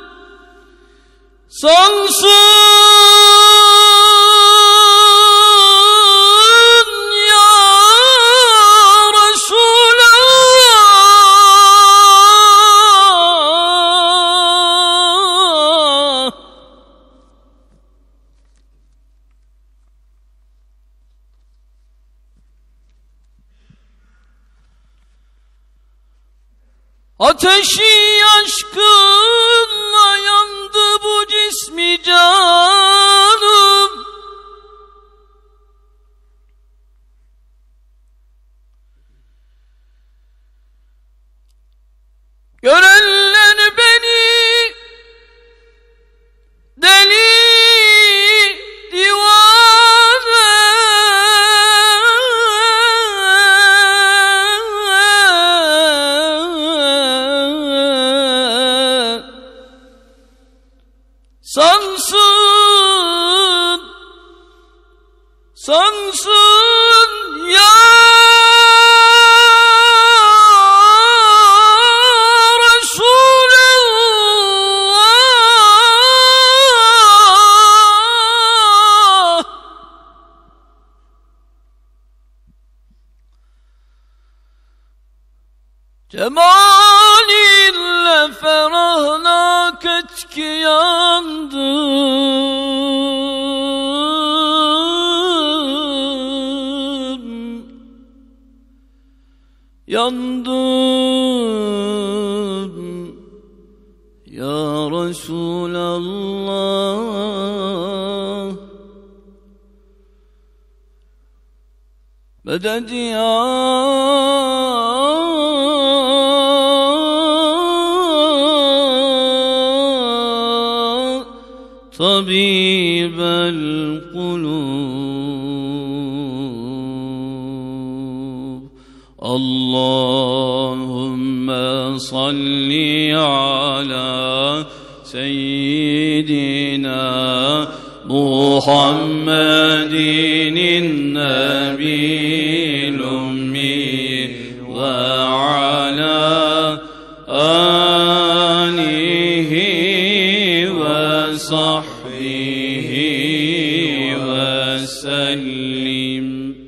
sansın. Ateşi aşkınla yandı bu cismi canım, görenler beni deli sansın, sansın ya Resulallah. Cemalinle ferahnak et ki yandım, yandım ya Resulallah. Meded ya طبيب القلوب. اللهم صل على سيدنا محمد النبي الأمي وعلى آله وصحبه وسلم.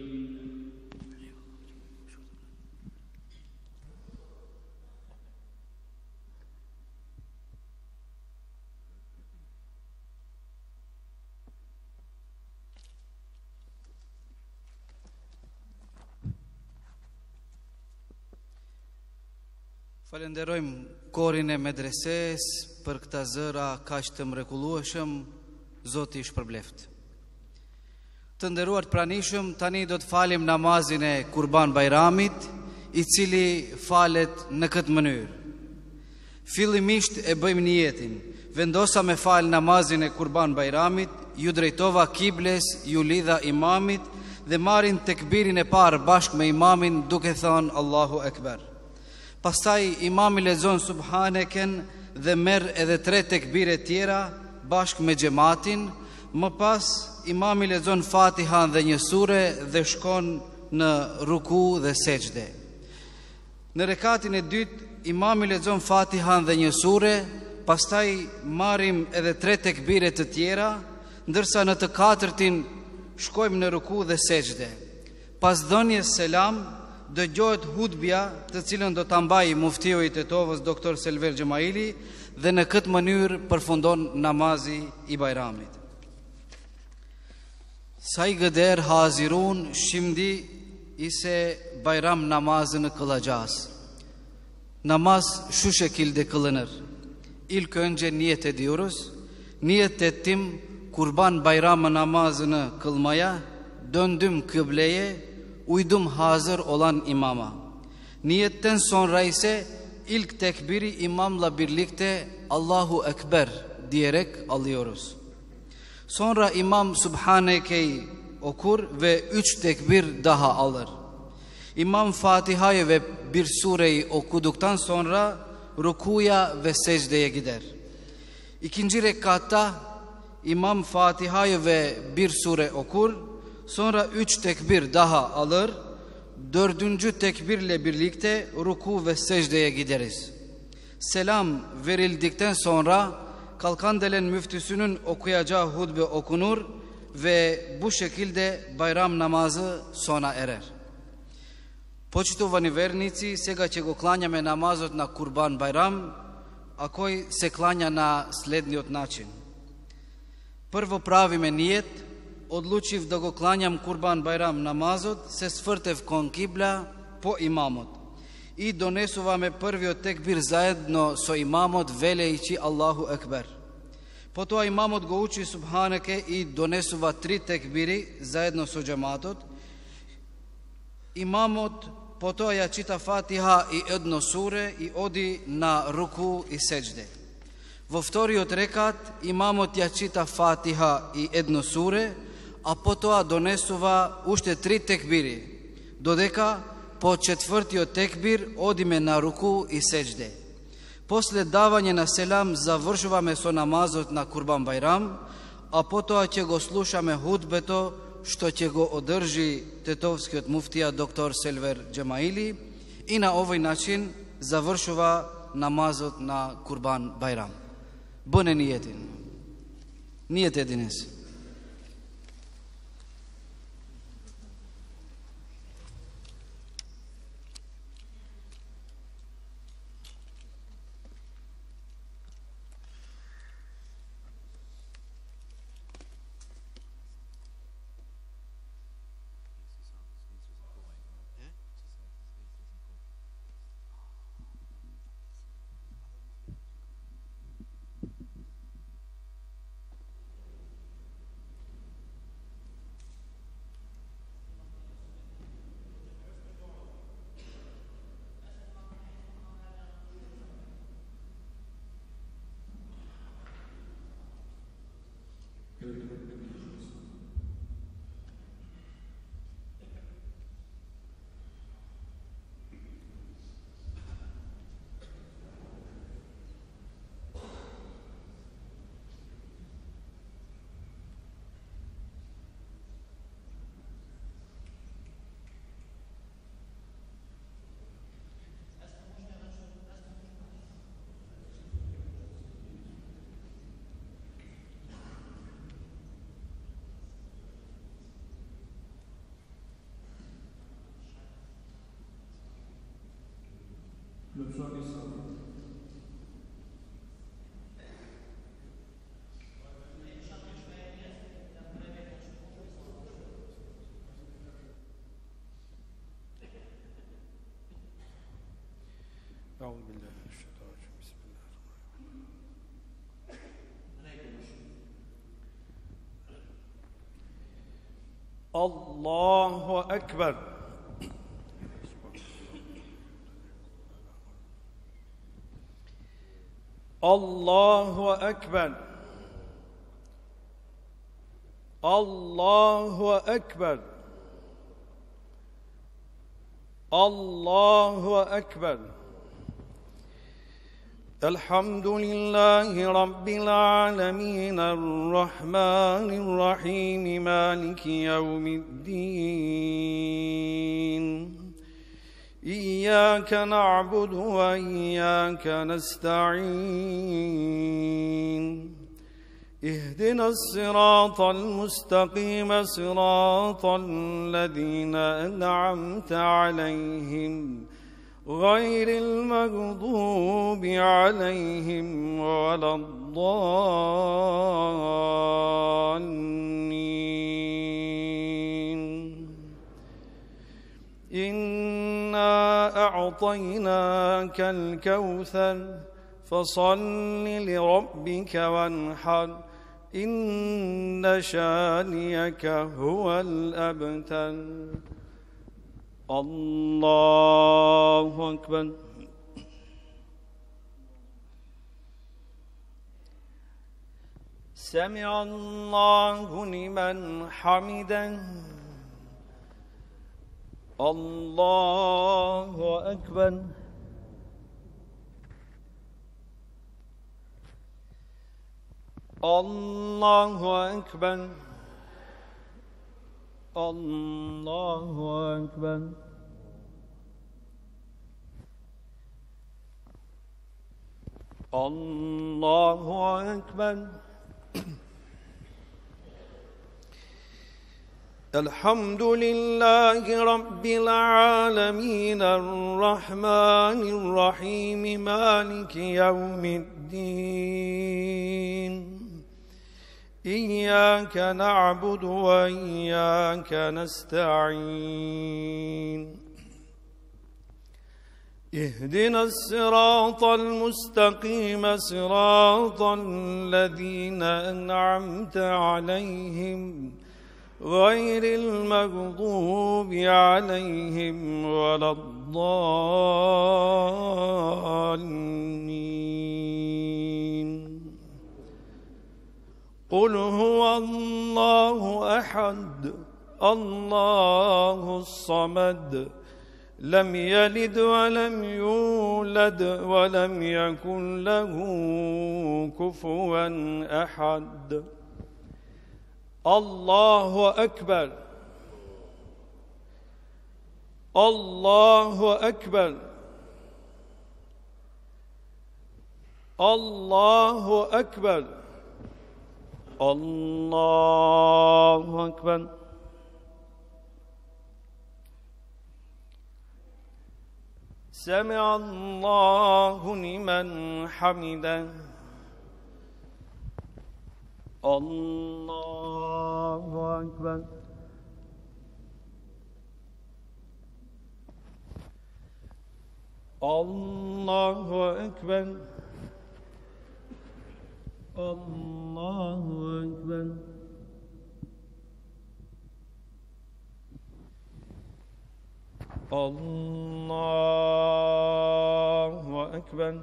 Falenderojmë korin e medreses për këta zëra kaq të mrekullueshëm, Zoti i shpërbleft. Të nderuar të pranishëm, tani do të falim namazin e Kurban Bajramit, i cili falet në këtë mënyrë. Fillimisht e bëjmë niyetin. Vendosa me fal namazin e Kurban Bajramit, ju drejtova kibles, ju lidha imamit dhe marrin tekbirin e parë bashkë me imamin duke thënë Allahu Ekber. Pastaj imami lexon subhaneken dhe merr edhe tre tekbire tjera bashkë me xhamatin. Më pas imami lexon Fatihan dhe një sure dhe shkon në ruku dhe sejdë. Në rekatin e dytë imami lexon Fatihan dhe një sure, pastaj marrim edhe tre tekbire të tjera, ndërsa në të katërtin shkojmë në ruku dhe sejdë. Pas dhënies selam dëgjohet hutbja, të cilën do ta mbajë muftiu i Tetovës doktor Selver Xhemaili, dhe në këtë mënyrë përfundon namazi i Bajramit. Saygıdeğer hazirun, şimdi ise bayram namazını kılacağız. Namaz şu şekilde kılınır. İlk önce niyet ediyoruz. Niyet ettim Kurban Bayramı namazını kılmaya döndüm kıbleye, uydum hazır olan imama. Niyetten sonra ise ilk tekbiri imamla birlikte Allahu Ekber diyerek alıyoruz. Sonra imam Subhaneke'yi okur ve üç tekbir daha alır. İmam Fatiha'yı ve bir sureyi okuduktan sonra rukuya ve secdeye gider. İkinci rekatta İmam Fatiha'yı ve bir sure okur, sonra üç tekbir daha alır, dördüncü tekbirle birlikte ruku ve secdeye gideriz. Selam verildikten sonra Kalkandelen müftüsünün okuyacağı hutbe okunur ve bu şekilde bayram namazı sona erer. Почитувани верници, сега ќе го клањаме намазот на Курбан Байрам, а кој се клања на следниот начин. Прво правиме ниет, одлучив да го клањам Курбан Байрам намазот, се свртев кон кибла по имамот. И донесуваме првиот текбир заедно со имамот, велејќи Аллаху Екбер. Потоа имамот го учи Субханеке и донесува три текбири заедно со джаматот. Имамот потоа ја чита Фатиха и едно суре и оди на руку и сеџде. Во вториот рекат имамот ја чита Фатиха и едно суре, а потоа донесува уште три текбири, додека по четвртиот текбир одиме на руку и сеџде. После давање на селам завршуваме со намазот на Курбан Байрам, а потоа ќе го слушаме хутбето што ќе го одржи тетовскиот муфтија доктор Селвер Джемаили и на овој начин завршува намазот на Курбан Байрам. Бъне ниетин. Ниет единес. أعوذ بالله من الشيطان الرجيم بسم الله الرحمن الرحيم الله أكبر الله أكبر الله أكبر الله أكبر الحمد لله رب العالمين الرحمن الرحيم مالك يوم الدين إياك نعبد وإياك نستعين اهدنا الصراط المستقيم صراط الذين أنعمت عليهم غير المغضوب عليهم ولا الضالين إنا أعطيناك الكوثر فصل لربك وانحر إن شانيك هو الأبتر. الله أكبر. سمع الله لمن حمده. الله أكبر. الله أكبر. الله أكبر. الله أكبر. الحمد لله رب العالمين الرحمن الرحيم مالك يوم الدين. إياك نعبد وإياك نستعين. اهدنا الصراط المستقيم صراط الذين أنعمت عليهم غير المغضوب عليهم ولا الضالين. قل هو الله أحد الله الصمد لم يلد ولم يولد ولم يكن له كفوا أحد. الله أكبر. الله أكبر. الله أكبر. الله أكبر. سمع الله لمن حمده. الله أكبر. الله أكبر. الله أكبر. الله أكبر.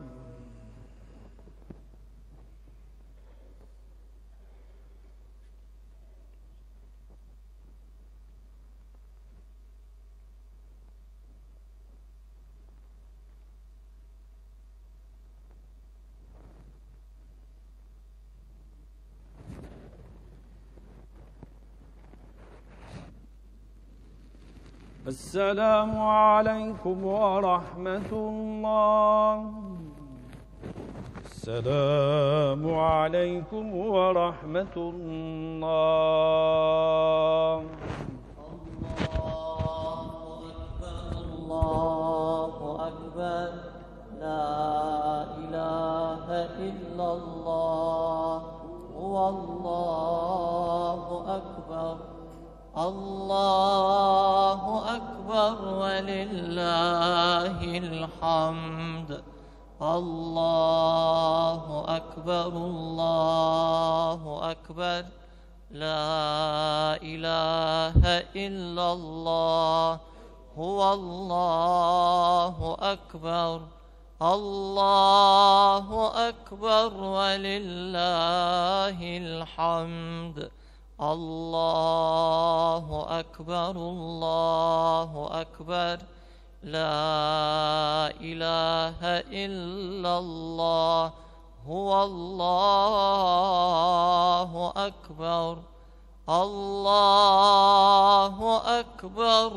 السلام عليكم ورحمة الله. السلام عليكم ورحمة الله. الله أكبر. لا إله إلا الله. هو الله أكبر. الله أكبر ولله الحمد. الله أكبر. الله أكبر. لا إله إلا الله. هو الله أكبر. الله أكبر ولله الحمد. الله أكبر. الله أكبر. لا إله إلا الله. هو الله أكبر. الله أكبر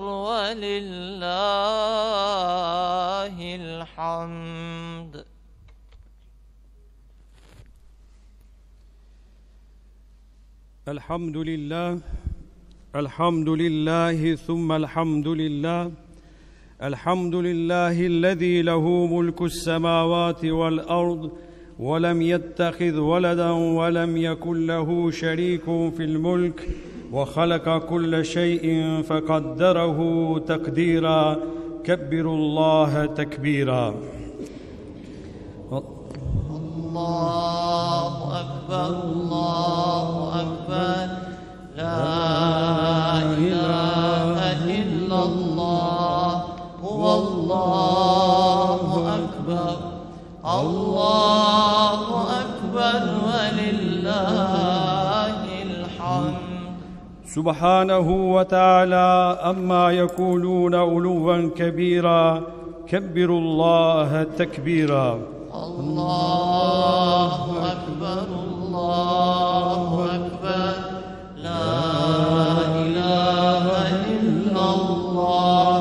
ولله الحمد. الحمد لله. الحمد لله ثم الحمد لله. الحمد لله الذي له ملك السماوات والأرض ولم يتخذ ولدا ولم يكن له شريك في الملك وخلق كل شيء فقدره تقديرا. كبروا الله تكبيرا. الله أكبر. الله سبحانه وتعالى أما يقولون علوا كبيرا كبروا الله تكبيرا الله أكبر الله أكبر لا إله إلا الله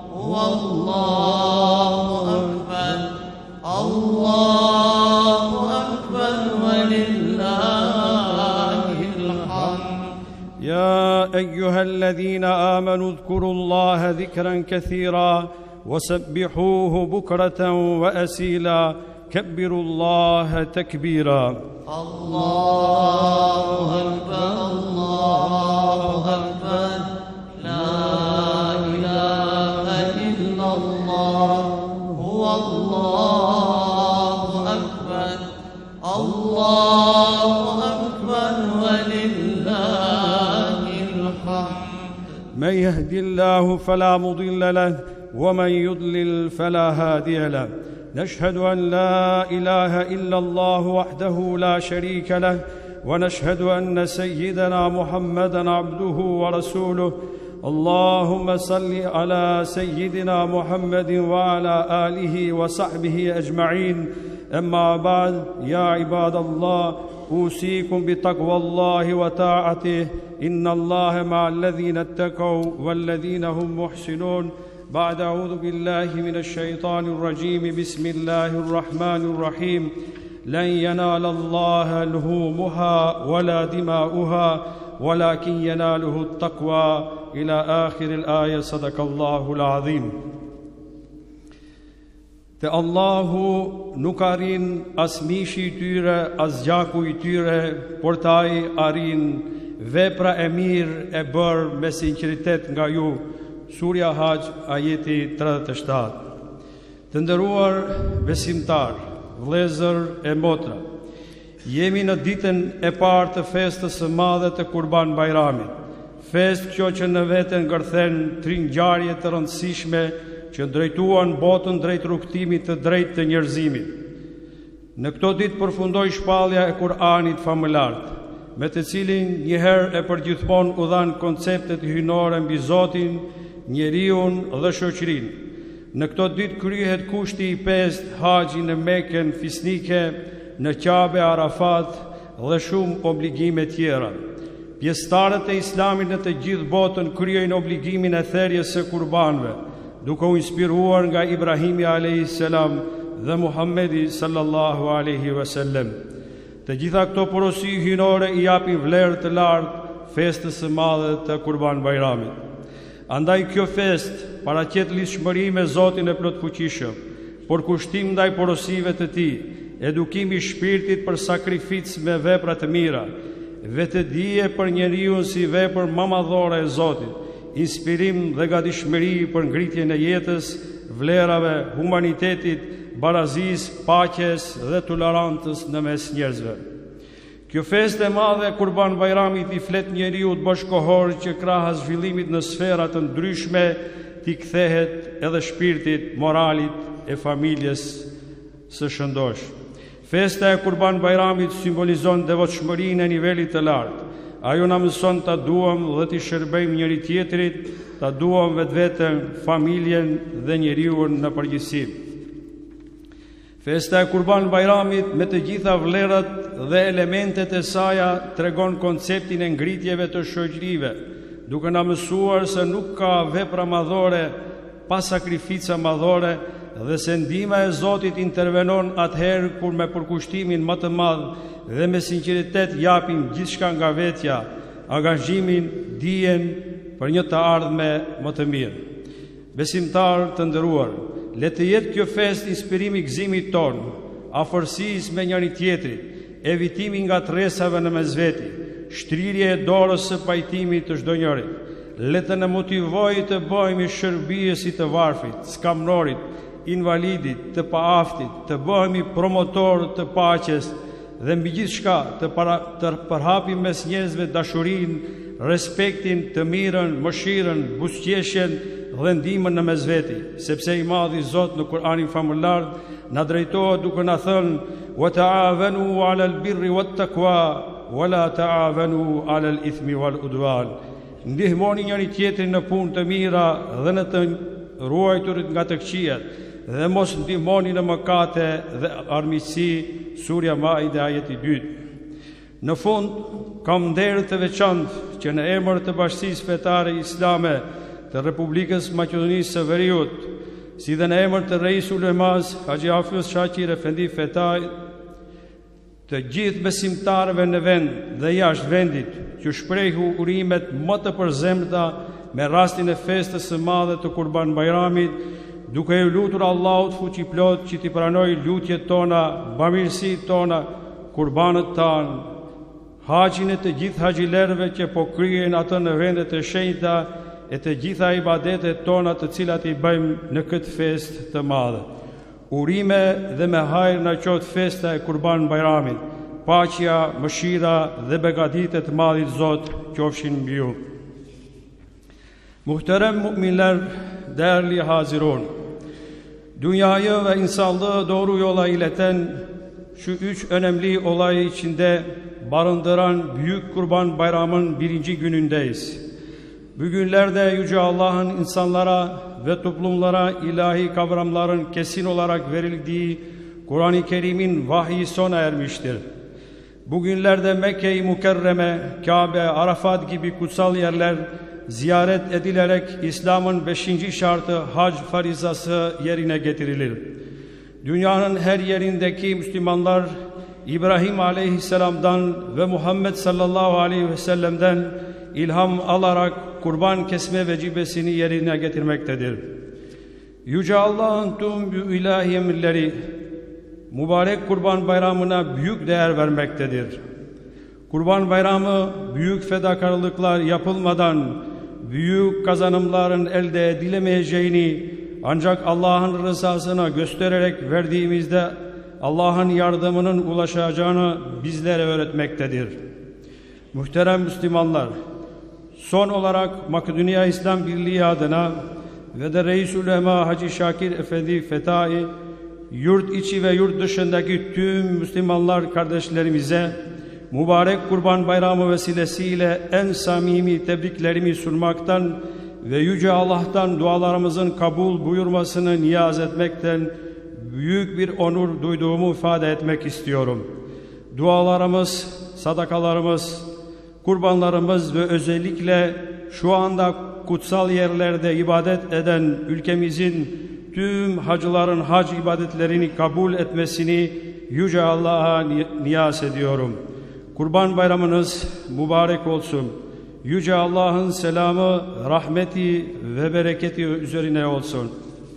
والله أكبر الله أكبر ولله الحمد. يا أيها الذين آمنوا اذكروا الله ذكرا كثيرا وسبحوه بكرة وأسيلا كبروا الله تكبيرا. الله أكبر الله أكبر لا إله إلا الله هو الله أكبر الله أكبر ولله الحمد. من يهد الله فلا مضل له ومن يضلل فلا هادي له. نشهد أن لا إله إلا الله وحده لا شريك له ونشهد أن سيدنا محمدًا عبده ورسوله. اللهم صل على سيدنا محمد وعلى آله وصحبه أجمعين. أما بعد، يا عباد الله، أوصيكم بتقوى الله وطاعته. إن الله مع الذين اتقوا والذين هم محسنون. بعد أعوذ بالله من الشيطان الرجيم. بسم الله الرحمن الرحيم. لن ينال الله لحومها ولا دماؤها ولكن يناله التقوى إلى آخر الآية. صدق الله العظيم. Te Allahu nuk arrin as mishi i tyre, as gjaku i tyre, por ta i arrin vepra e mirë e bërë me sinqeritet nga ju. Surja Hajj, ajeti tridhjetë e shtatë. Të nderuar besimtar, vëllezër e motra, jemi në ditën e parë të festës së madhe të Kurban Bajramit. Festë kjo që në veten ngërthen tri ngjarje të rëndësishme që drejtuan botën drejt rrugtimit të drejtë të njerëzimit. Në këto ditë përfundoi shpallja e Kur'anit famëlart, me të cilin njëherë e përgjithmonë u dhan konceptet hyjnore mbi Zotin, njeriun dhe shoqërinë. Në këto ditë kryhet kushti i pestë, haxhi në Mekën fisnike, në Qabe, Arafat dhe shumë obligime tjera. Pjesëtarët e Islamit në të gjithë botën kryejnë obligimin e therrjes së kurbanëve, duke u inspiruar nga Ibrahimi alayhis salam dhe Muhamedi sallallahu alaihi wasallam. Të gjitha këto porosi hyjnore i japin vlerë të lartë festës së madhe të Kurban Bajramit. Andaj kjo fest paraqet lidhshmëri me Zotin e plotfuqishëm, por kushtim ndaj porosive të tij, edukim i shpirtit për sakrificë me vepra të mira, vetëdije për njeriu si vepër më madhore e Zotit, inspirim dhe gatishmëri për ngritjen e jetës, vlerave, humanitetit, barazisë, paqes dhe tolerantës në mes njerëzve. Kjo festë e madhe Kurban Bajramit i flet njeriu të bashkohor që krahas zhvillimit në sfera të ndryshme t'i kthehet edhe shpirtit, moralit e familjes së shëndosh. Festa e Kurban Bajramit simbolizon devotshmërinë e nivelit të lartë. Ajo na mëson ta duam dhe t'i shërbejmë njëri tjetrit, ta duam vetveten, familjen dhe njeriun në përgjithësi. Festa e Kurban Bajramit me të gjitha vlerat dhe elementet e saja tregon konceptin e ngritjeve të shoqërive, duke na mësuar se nuk ka vepra madhore pa sakrifica madhore dhe se ndihma e Zotit intervenon atëherë kur me përkushtimin më të madh dhe me sinqeritet japim gjithçka nga vetja, angazhimin, dijen për një të ardhme më të mirë. Besimtar të nderuar, le të jetë kjo fest inspirim i gëzimit ton, afërsisë me njëri tjetrit, evitimi nga tresave në mesveti, shtrirje e dorës së pajtimit të çdo njërit. Le të na motivojë të bëhemi shërbëjësi të varfrit, skamnorit, invalidit, të paaftit, të bëhemi promotor të paqes dhe mbi gjithçka të, para, të përhapim mes njerëzve dashurinë, respektin, të mirën, mëshirën, buzëqeshjen dhe ndihmën në mesveti, sepse i madhi Zot në Kur'anin famëlar na drejtohet duke na thënë: "Wa ta'awanu 'alal birri wat taqwa wala ta'avanu 'ala al-ithmi wal-'udwan. Ndihmoni njëri tjetrin në punë të mira dhe në të ruajturit nga të këqijat, dhe mos ndihmoni në mëkate dhe armiqësi. Surja Maide ajeti dytë. Në fund, kam nderë të veçantë që në emër të Bashkisë Fetare Islame të Republikës Maqedonisë së Veriut, si dhe në emër të Reis Ulemas Haxhi Hafiz Shaqir Efendi Fetaj, të gjithë besimtarëve në vend dhe jashtë vendit, që shprehu urimet më të përzemërta me rastin e festës së madhe të Kurban Bayramit, duke e lutur Allahut fuqiplot që t'i pranoj lutjet tona, bamirësitë tona, kurbanët tanë, haqin e të gjithë haxhilerëve që po kryen atë në vendet e shenjta, e të gjitha ibadetet tona të cilat i bëjmë në këtë festë të madhe. Urime dhe me hajër në qotë festa e Kurban Bayramit, paqja, mëshira dhe begaditet të madhit Zot qofshin mbi ju. Muhterem mu'minler, değerli hazirun, dünyayı ve insanlığı doğru yola ileten şu üç önemli olay içinde barındıran Büyük Kurban Bayramı'nın birinci günündeyiz. Bugünlerde Yüce Allah'ın insanlara ve toplumlara ilahi kavramların kesin olarak verildiği Kur'an-ı Kerim'in vahyi sona ermiştir. Bugünlerde Mekke-i Mükerreme, Kabe, Arafat gibi kutsal yerler ziyaret edilerek İslam'ın beşinci şartı hac farizası yerine getirilir. Dünyanın her yerindeki Müslümanlar İbrahim Aleyhisselam'dan ve Muhammed sallallahu aleyhi ve sellem'den ilham alarak kurban kesme vecibesini yerine getirmektedir. Yüce Allah'ın tüm ilahi emirleri mübarek Kurban Bayramı'na büyük değer vermektedir. Kurban Bayramı büyük fedakarlıklar yapılmadan büyük kazanımların elde edilemeyeceğini ancak Allah'ın rızasına göstererek verdiğimizde Allah'ın yardımının ulaşacağını bizlere öğretmektedir. Muhterem Müslümanlar, son olarak Makedonya İslam Birliği adına ve de Reis Ulema Hacı Şakir Efendi Fetai, yurt içi ve yurt dışındaki tüm Müslümanlar kardeşlerimize mübarek Kurban Bayramı vesilesiyle en samimi tebriklerimi sunmaktan ve Yüce Allah'tan dualarımızın kabul buyurmasını niyaz etmekten büyük bir onur duyduğumu ifade etmek istiyorum. Dualarımız, sadakalarımız, kurbanlarımız ve özellikle şu anda kutsal yerlerde ibadet eden ülkemizin tüm hacıların hac ibadetlerini kabul etmesini Yüce Allah'a niyaz ediyorum. Kurban Bayramınız mübarek olsun. Yüce Allah'ın selamı, rahmeti ve bereketi üzerine olsun.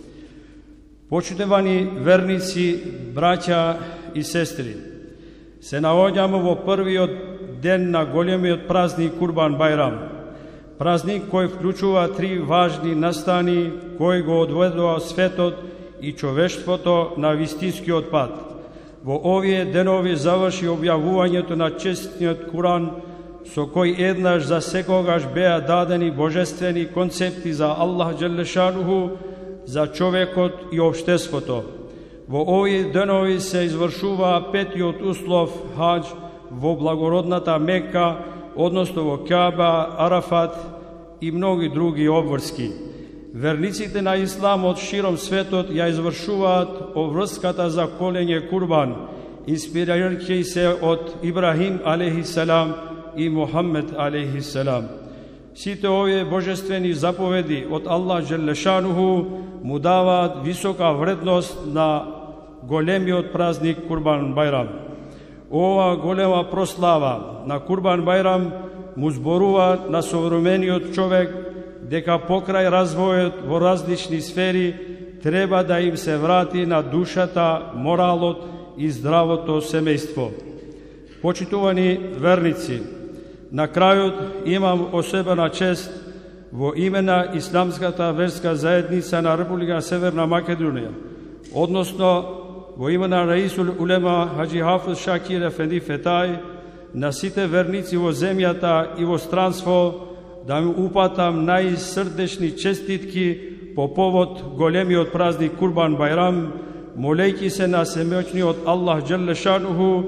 Poštovani vernici, braća i sestri, se navođamo vo prvi od den na golemi od praznik Kurban Bayram. Praznik koji vključuje tri važni nastani koji go odvedova svetot i čoveštvoto na vistinski otpad. Vo ovje denovi završi objavуването на честниот Куран, со кој еднаш за секогаш беа дадени божествени концепти за Аллах Джелешануху, за човекот и општеството. Во овие денови се извршува петиот услов хаџ во благородната Мека, односно во Каба, Арафат и многи други обврски. Верниците на Исламот широм светот ја извршуваат обврската за колење курбан, инспирирајќи се од Ибрахим алейхиссалам и Мухаммед алейхиссалам. Сите овие божествени заповеди од Аллах Джелешануху му даваат висока вредност на големиот празник Курбан Байрам. Ова голема прослава на Курбан Байрам му зборува на современиот човек дека покрај развојот во различни сфери треба да им се врати на душата, моралот и здравото семејство. Почитувани верници, на крајот имам особена чест во име на Исламската верска заедница на Република Северна Македонија, односно во име на Раисул Улема Хаджи Хафиз Шакир Ефенди Фетај, на сите верници во земјата и во странство, да ми упатам најсрдечни честитки по повод големиот празник Курбан Байрам, молејќи се на семејчниот Аллах Джелешануху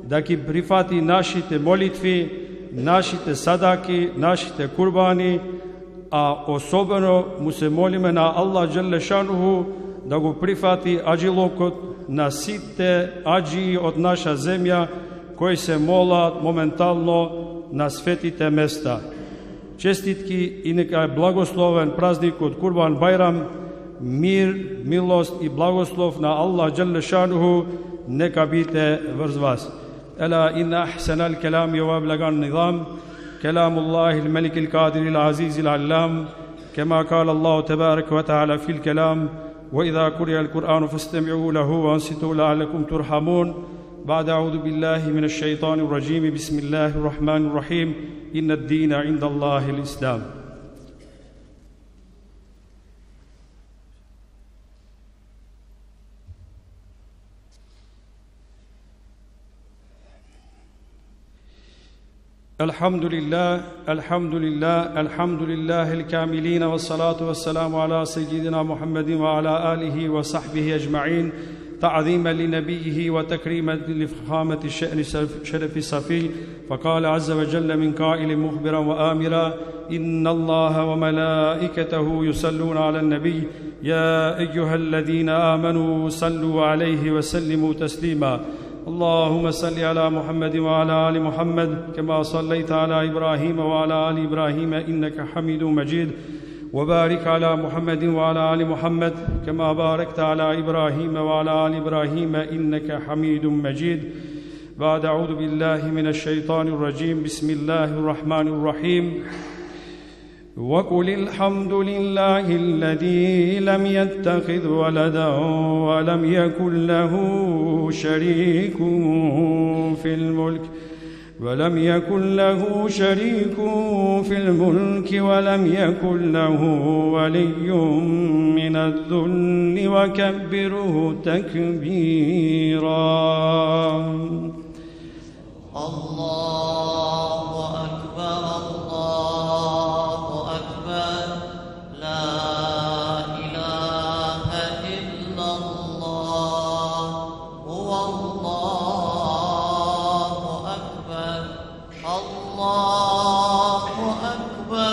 da ki prihvati našite molitvi, našite sadaki, našite kurbani, a osobno mu se molime na Allah dželle šanuhu da go prihvati ađilokot na site ađiji od naša zemlja koji se mola momentalno na svetite mesta. Čestitki i neka je blagosloven praznik od Kurban Bajram, mir, milost i blagoslov na Allah dželle šanuhu neka bite vrz vas. Ela inna ahsana al-kalami wa ablagan nizam كلام الله الملك القادر العزيز العلام كما قال الله تبارك وتعالى في الكلام وإذا قرئ القرآن فاستمعوا له وانصتوا لعلكم ترحمون. بعد أعوذ بالله من الشيطان الرجيم بسم الله الرحمن الرحيم إن الدين عند الله الإسلام. الحمد لله الحمد لله الحمد لله الكاملين والصلاة والسلام على سيدنا محمد وعلى آله وصحبه أجمعين تعظيما لنبيه وتكريما لفخامة الشأن شرف الصفي. فقال عز وجل من قائل مخبرا وآمرا إن الله وملائكته يصلون على النبي يا أيها الذين آمنوا صلوا عليه وسلموا تسليما. اللهم صل على محمد وعلى آل محمد كما صليت على إبراهيم وعلى آل إبراهيم إنك حميد مجيد وبارك على محمد وعلى آل محمد كما باركت على إبراهيم وعلى آل إبراهيم إنك حميد مجيد. بعد أعوذ بالله من الشيطان الرجيم بسم الله الرحمن الرحيم. وقل الحمد لله الذي لم يتخذ ولدا ولم يكن له شريك في الملك ولم يكن له شريك في الملك ولم يكن له ولي من الذل وكبره تكبيرا. الله أكبر الله أكبر لا إله إلا الله هو الله أكبر الله أكبر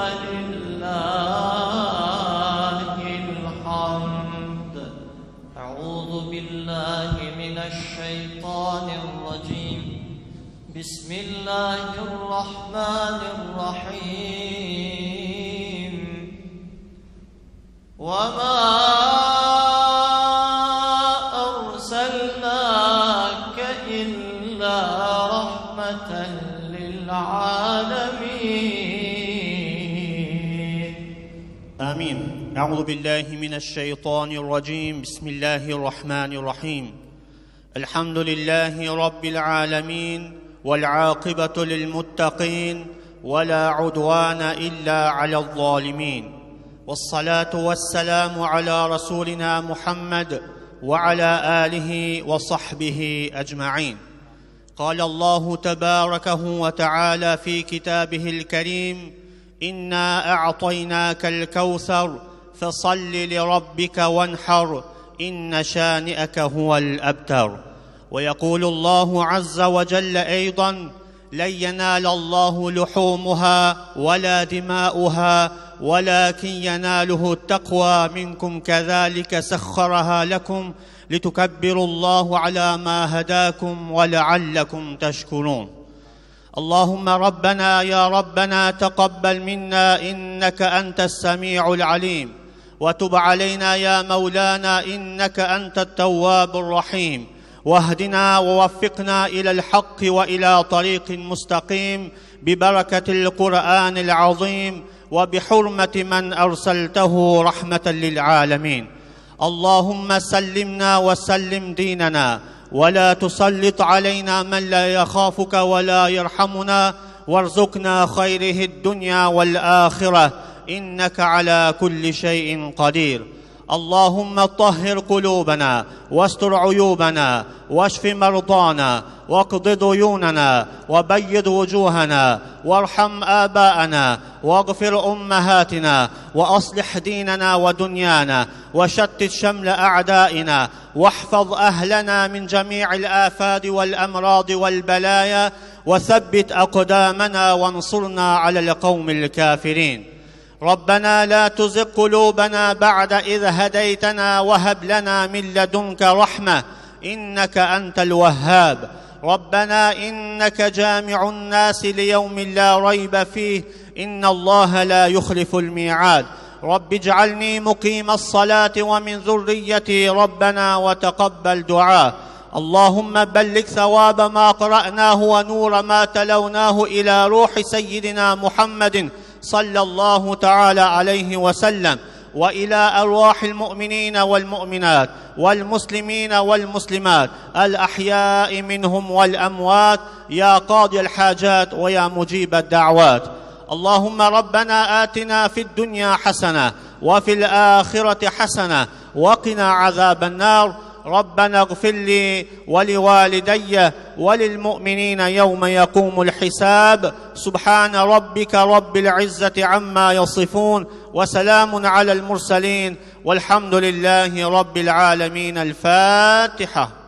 ولله الحمد. أعوذ بالله من الشيطان الرجيم بسم الله الرحمن الرحيم. وما أرسلناك إلا رحمة للعالمين. آمين. أعوذ بالله من الشيطان الرجيم بسم الله الرحمن الرحيم. الحمد لله رب العالمين والعاقبة للمتقين ولا عدوان إلا على الظالمين والصلاة والسلام على رسولنا محمد وعلى آله وصحبه أجمعين. قال الله تبارك وتعالى في كتابه الكريم إنا أعطيناك الكوثر فصل لربك وانحر إن شانئك هو الأبتر. ويقول الله عز وجل أيضا لن ينال الله لحومها ولا دماؤها ولكن يناله التقوى منكم كذلك سخرها لكم لتكبروا الله على ما هداكم ولعلكم تشكرون. اللهم ربنا يا ربنا تقبل منا إنك أنت السميع العليم وتب علينا يا مولانا إنك أنت التواب الرحيم واهدنا ووفقنا إلى الحق وإلى طريق مستقيم ببركة القرآن العظيم وبحرمة من أرسلته رحمة للعالمين. اللهم سلمنا وسلم ديننا ولا تسلط علينا من لا يخافك ولا يرحمنا وارزقنا خيره الدنيا والآخرة إنك على كل شيء قدير. اللهم طهر قلوبنا واستر عيوبنا واشف مرضانا واقض ديوننا وبيض وجوهنا وارحم آباءنا واغفر أمهاتنا وأصلح ديننا ودنيانا وشتت شمل أعدائنا واحفظ أهلنا من جميع الآفات والأمراض والبلايا وثبت أقدامنا وانصرنا على القوم الكافرين. ربنا لا تزغ قلوبنا بعد إذ هديتنا وهب لنا من لدنك رحمة إنك أنت الوهاب. ربنا إنك جامع الناس ليوم لا ريب فيه إن الله لا يخلف الميعاد. رب اجعلني مقيم الصلاة ومن ذريتي ربنا وتقبل دعاء. اللهم بلغ ثواب ما قرأناه ونور ما تلوناه إلى روح سيدنا محمد صلى الله تعالى عليه وسلم وإلى أرواح المؤمنين والمؤمنات والمسلمين والمسلمات الأحياء منهم والأموات يا قاضي الحاجات ويا مجيب الدعوات. اللهم ربنا آتنا في الدنيا حسنة وفي الآخرة حسنة وقنا عذاب النار. ربنا اغفر لي ولوالدي وللمؤمنين يوم يقوم الحساب. سبحان ربك رب العزة عما يصفون وسلام على المرسلين والحمد لله رب العالمين. الفاتحة.